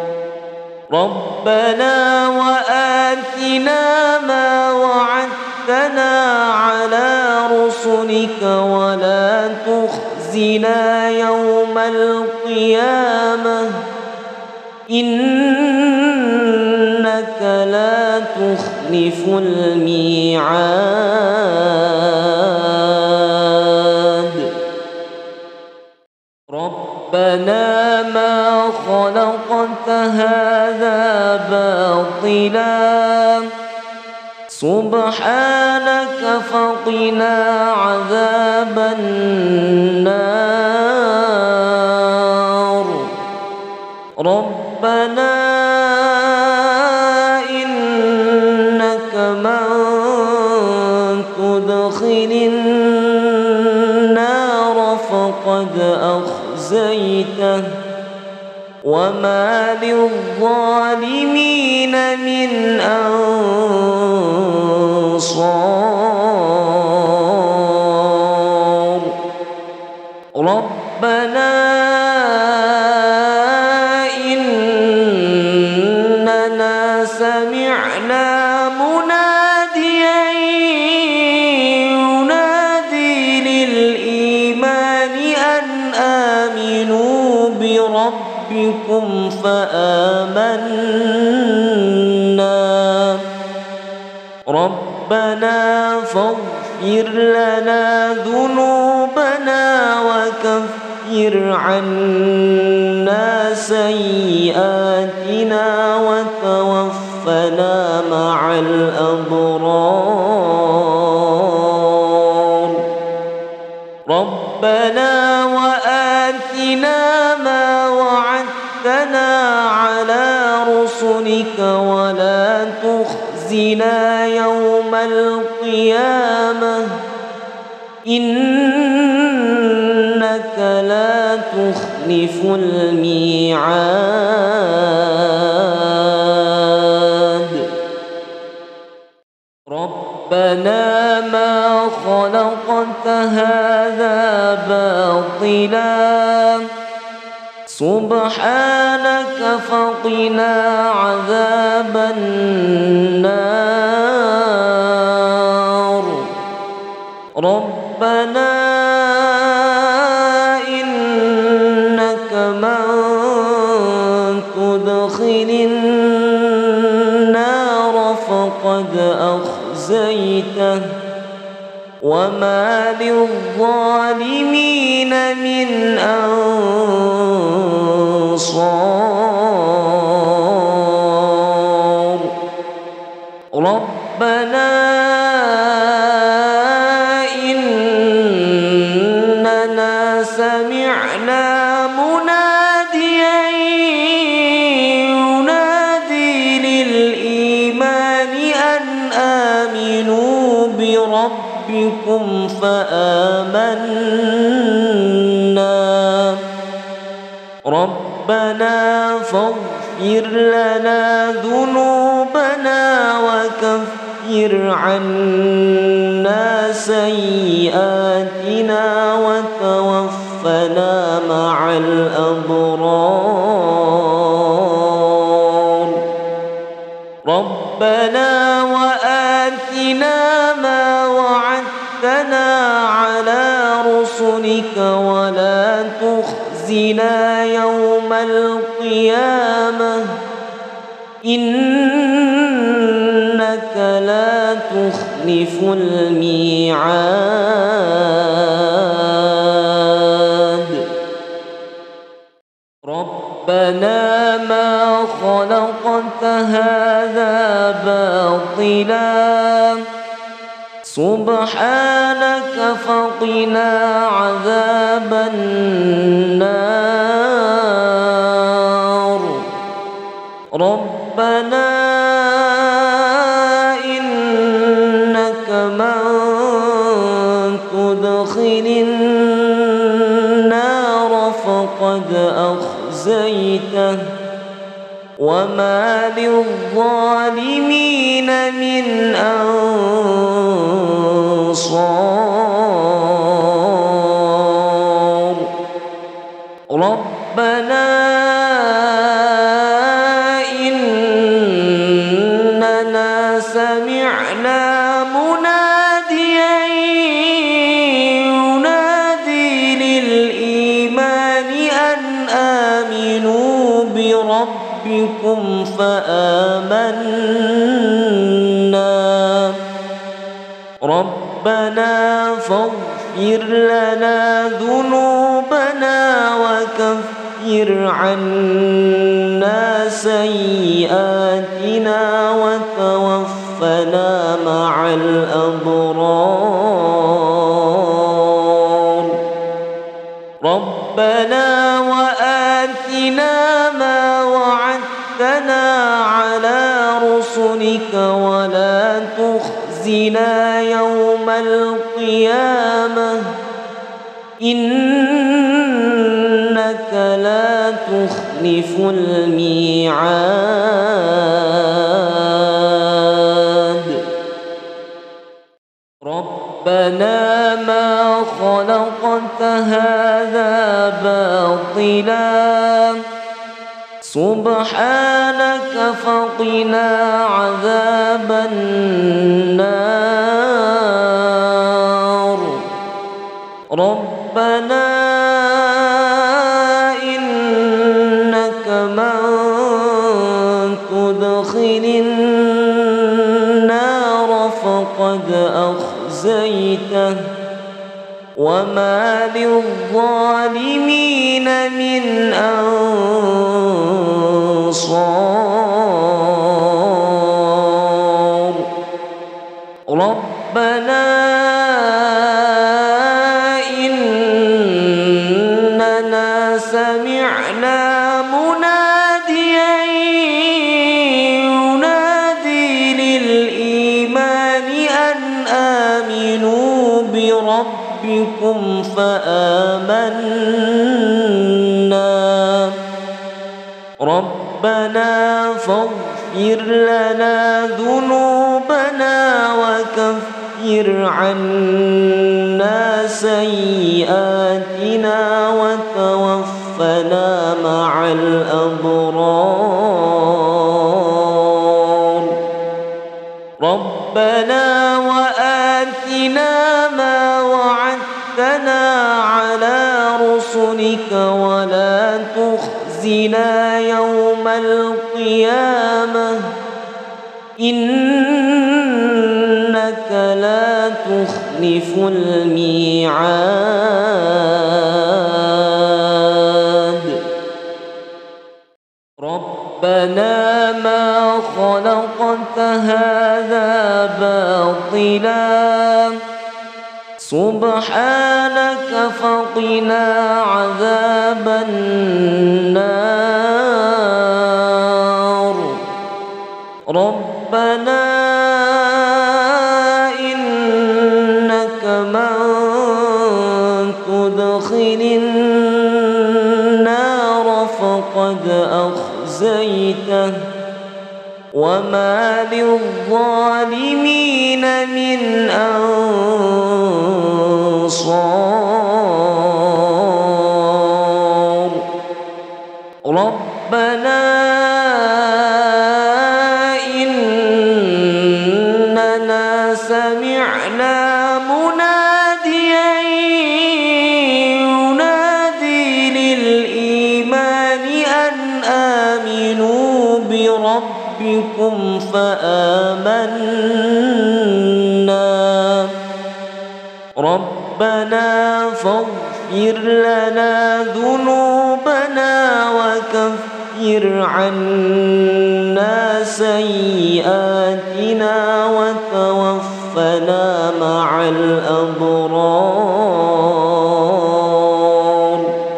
Speaker 1: ربنا وآتنا ما وعدتنا على رسلك ولا تخزنا يوم القيامة إنك لا تخلف الميعاد ربنا ما خلقت هذا باطلا سبحانك فقنا عذاب النار ربنا إنك من أخزيته وما للظالمين من أنصار ربنا إننا سمعنا مناديا ينادي للإيمان أن آمنوا بربكم فآمنا ربنا فاغفر لنا ذنوبنا وكفر عنا سيئاتنا وتوفنا مع الأبرار ربنا وآتنا ما وعدتنا على رسلك ولا تخزنا يوم القيامة إنك لا تخلف الميعاد ربنا ما خلقت هذا باطلا سبحانك فقنا عذاب النار ربنا إنك من تدخل النار فقد أخزيته وما للظالمين من أنصار ربنا إننا سمعنا مناديا ينادي للإيمان أن آمنوا بربكم فآمنا ربنا فاغفر لنا ذنوبنا وكفر عنا سيئاتنا وتوفنا مع الأبرار ربنا وآتنا ما وعدتنا على رسلك ولا تخزنا يوم القيامة إنك لا تخلف الميعاد ربنا ما خلقت هذا باطلا سبحانك فقنا عذاب النار ربنا إنك من تدخل النار فقد أخزيته وما للظالمين من أنصار ربنا إننا سمعنا مناديا ينادي للإيمان أن آمنوا بربكم فآمنا ربنا فاغفر لنا ذنوبنا وكفر عنا سيئاتنا وتوفنا مع الأبرار ربنا وآتنا ما وعدتنا على رسلك ولا تخزنا يوم القيامة إنك إنك لا تخلف الميعاد ربنا ما خلقت هذا باطلا سبحانك فقنا عذاب النار ربنا إنك من تدخل النار فقد أخزيته وما للظالمين من أنصار ربنا إننا سمعنا مناديا ينادي للإيمان أن آمنوا بربكم فآمنا ربنا فاغفر لنا ذنوبنا وكفر عنا سيئاتنا وتوفنا مع الأبرار ربنا وآتنا ما وعدتنا على رسلك ولا تخزنا يوم القيامة إنك لا تخلف الميعاد ربنا ما خلقت هذا باطلا سبحانك فقنا عذاب النار ربنا إنك من تدخل النار فقد أخزيته وما للظالمين من أنصار ربنا إننا سمعنا مناديا ينادي للإيمان أن آمنوا بربكم فآمنا ربنا فاغفر لنا ذنوبنا وكفر عنا سيئاتنا وتوفنا مع الأبرار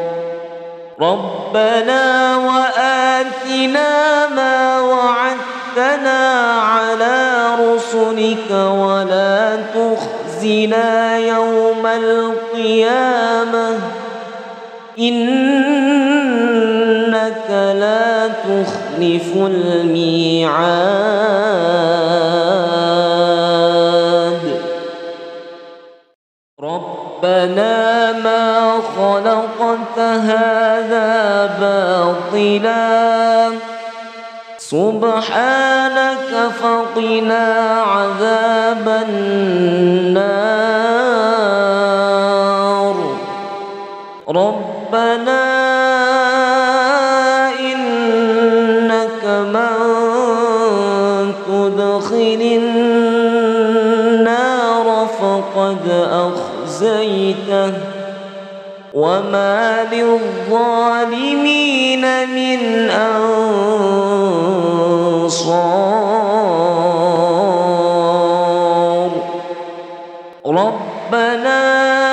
Speaker 1: ربنا وآتنا ما وعدتنا على رسلك ولا تخزنا يوم القيامة إنك لا تخلف الميعاد ربنا ما خلقت هذا باطلا سبحانك فقنا عذاب النار ربنا إنك من تدخل النار فقد أخزيته وما للظالمين من أنصار ربنا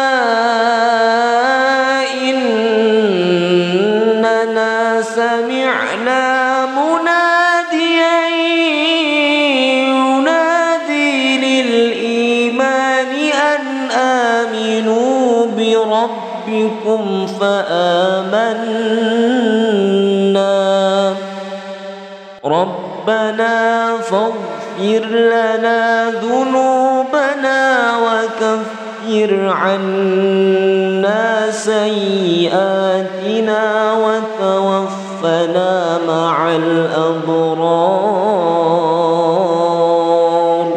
Speaker 1: إننا سمعنا مناديا ينادي للإيمان أن آمنوا بربكم فآمنا آمنا ربنا فاغفر لنا ذنوبنا وكفر عنا سيئاتنا وتوفنا مع الأبرار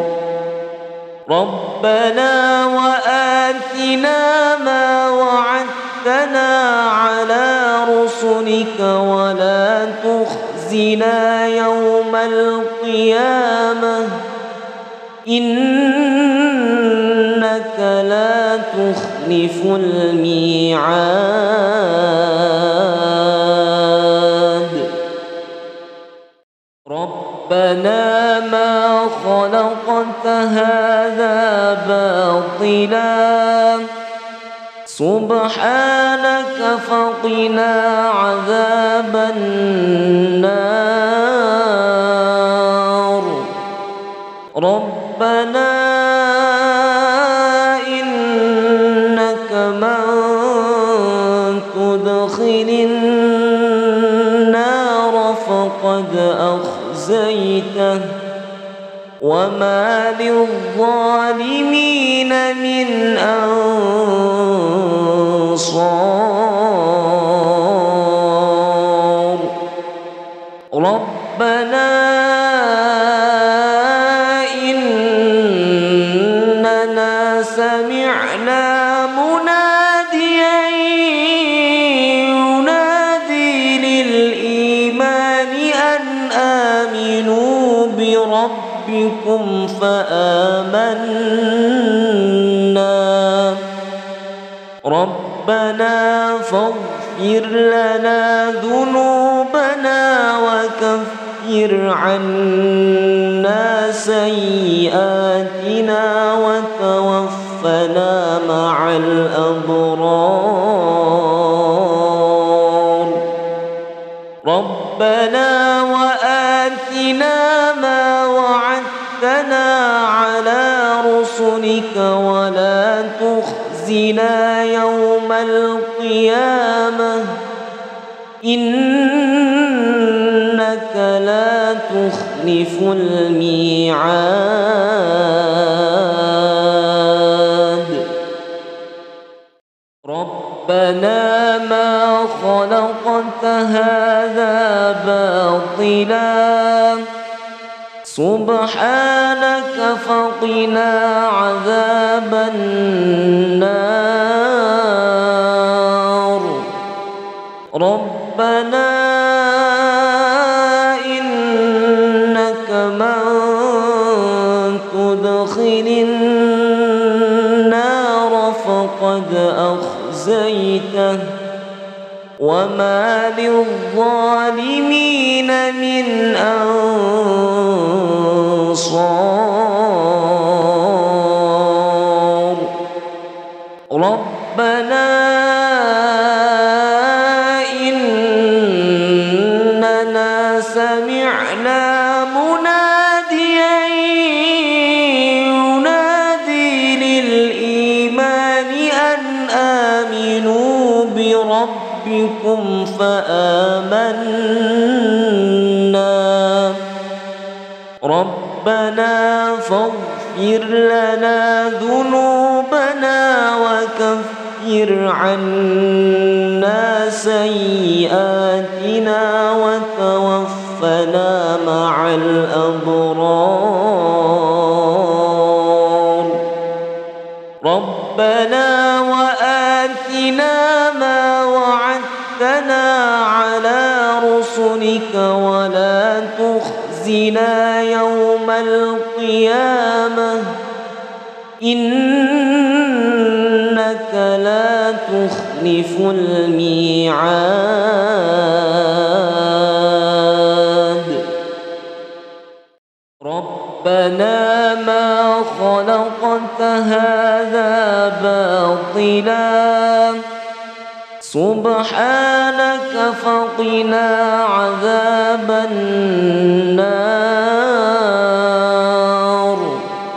Speaker 1: ربنا وآتنا ما وعدتنا على رسلك ولا تخزنا يوم القيامة إنك لا تخلف الميعاد ربنا ما خلقت هذا باطلا سبحانك فقنا عذاب النار ربنا إنك من تدخل النار فقد أخزيته وما للظالمين من أنصار ربنا إننا سمعنا مناديا ينادي للإيمان أن آمنوا بربكم فآمنا ربنا فاغفر لنا ذنوبنا وكفر عنا سيئاتنا وتوفنا مع الأبرار ربنا وآتنا ما وعدتنا على رسلك ولا تخزنا يوم القيامة إنك لا تخلف الميعاد ربنا ما خلقت هذا باطلا سبحانك فقنا عذاب النار ربنا إنك من تدخل النار فقد أخزيته وما للظالمين من أنصار ربنا إننا سمعنا مناديا ينادي للإيمان أن آمنوا بربكم فآمنا ربنا فاغفر لنا ذنوبنا وكفر عنا سيئاتنا وتوفنا مع الأبرار ربنا وآتنا ما وعدتنا على رسلك ولا تخزنا يوم القيامة إنك لا تخلف الميعاد ربنا ما خلقت هذا باطلا سبحانك فقنا عذاب النار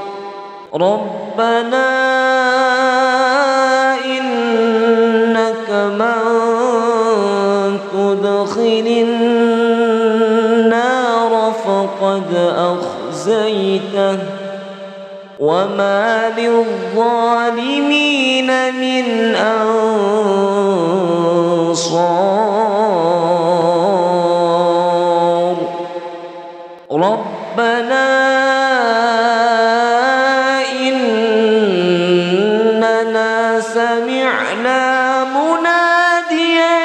Speaker 1: ربنا إنك من تدخل النار فقد أخزيته وما للظالمين من أنصار ربنا إننا سمعنا مناديا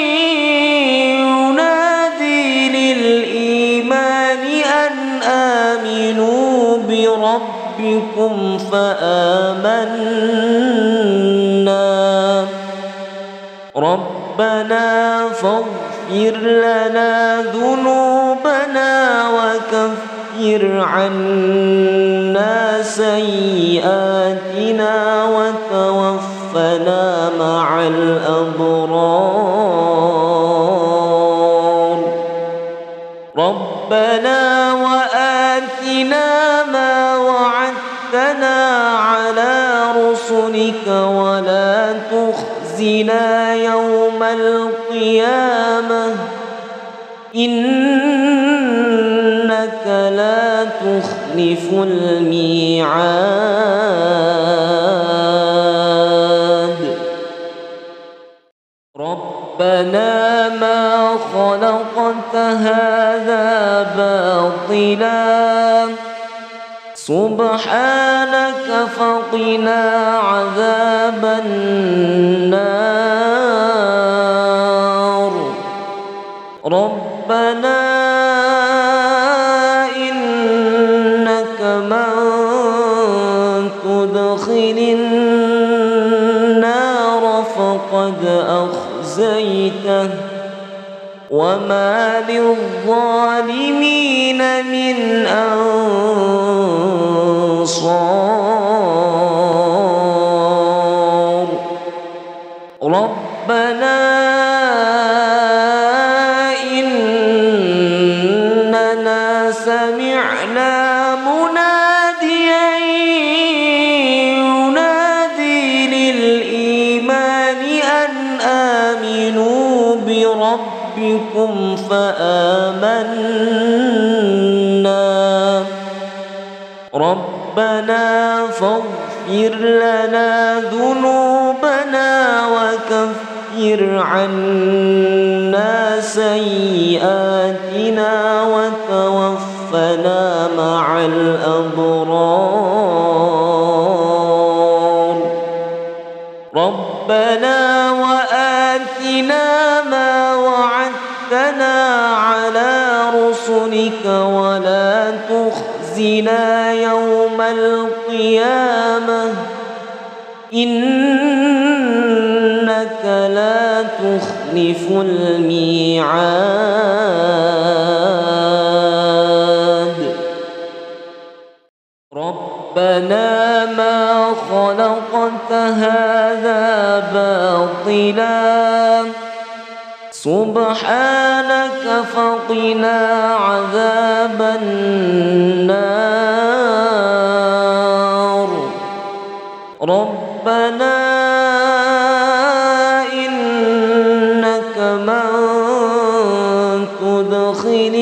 Speaker 1: ينادي للإيمان أن آمنوا بربكم فآمنا ربنا فاغفر لنا ذنوبنا وكفر عنا سيئاتنا وتوفنا مع الأبرار ربنا وآتنا ما وعدتنا على رسلك ولا تخزنا يوم القيامة إنك لا تخلف الميعاد ربنا ما خلقت هذا باطلا سبحانك فقنا عذاب النار ربنا إنك من تدخل النار فقد أخزيته وما للظالمين من أنصار ربنا إننا سمعنا مناديا ينادي للإيمان أن آمنوا بربكم فآمنا ربنا فاغفر لنا ذنوبنا وكفر عنا سيئاتنا وتوفنا مع الأبرار ربنا وآتنا ما وعدتنا على رسلك ولا تخزنا يوم القيامة إنك لا تخلف الميعاد ربنا ما خلقت هذا باطلا سبحانك فقنا عذاب النار ربنا إنك من تدخل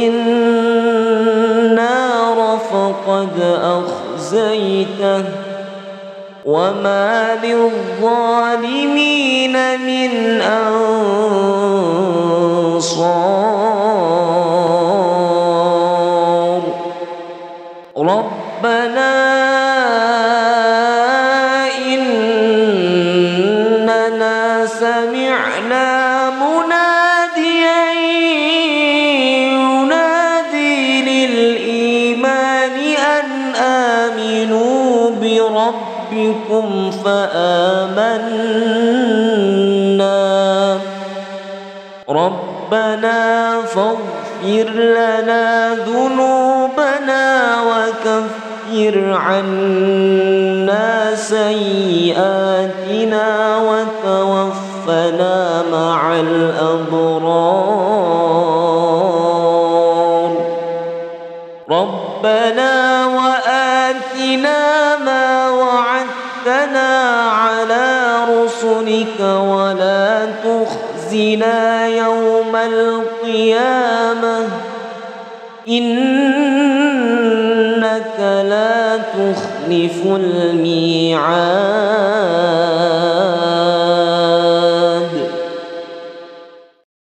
Speaker 1: النار فقد أخزيته وما للظالمين من أنصار ربنا إننا سمعنا مناديا ينادي للإيمان أن آمنوا بربكم فآمنا ربنا فاغفر لنا ذنوبنا وكفر عنا سيئاتنا وتوفنا مع الأبرار ربنا وآتنا ما وعدتنا على رسلك ولا تخزنا يوم يوم القيامة إنك لا تخلف الميعاد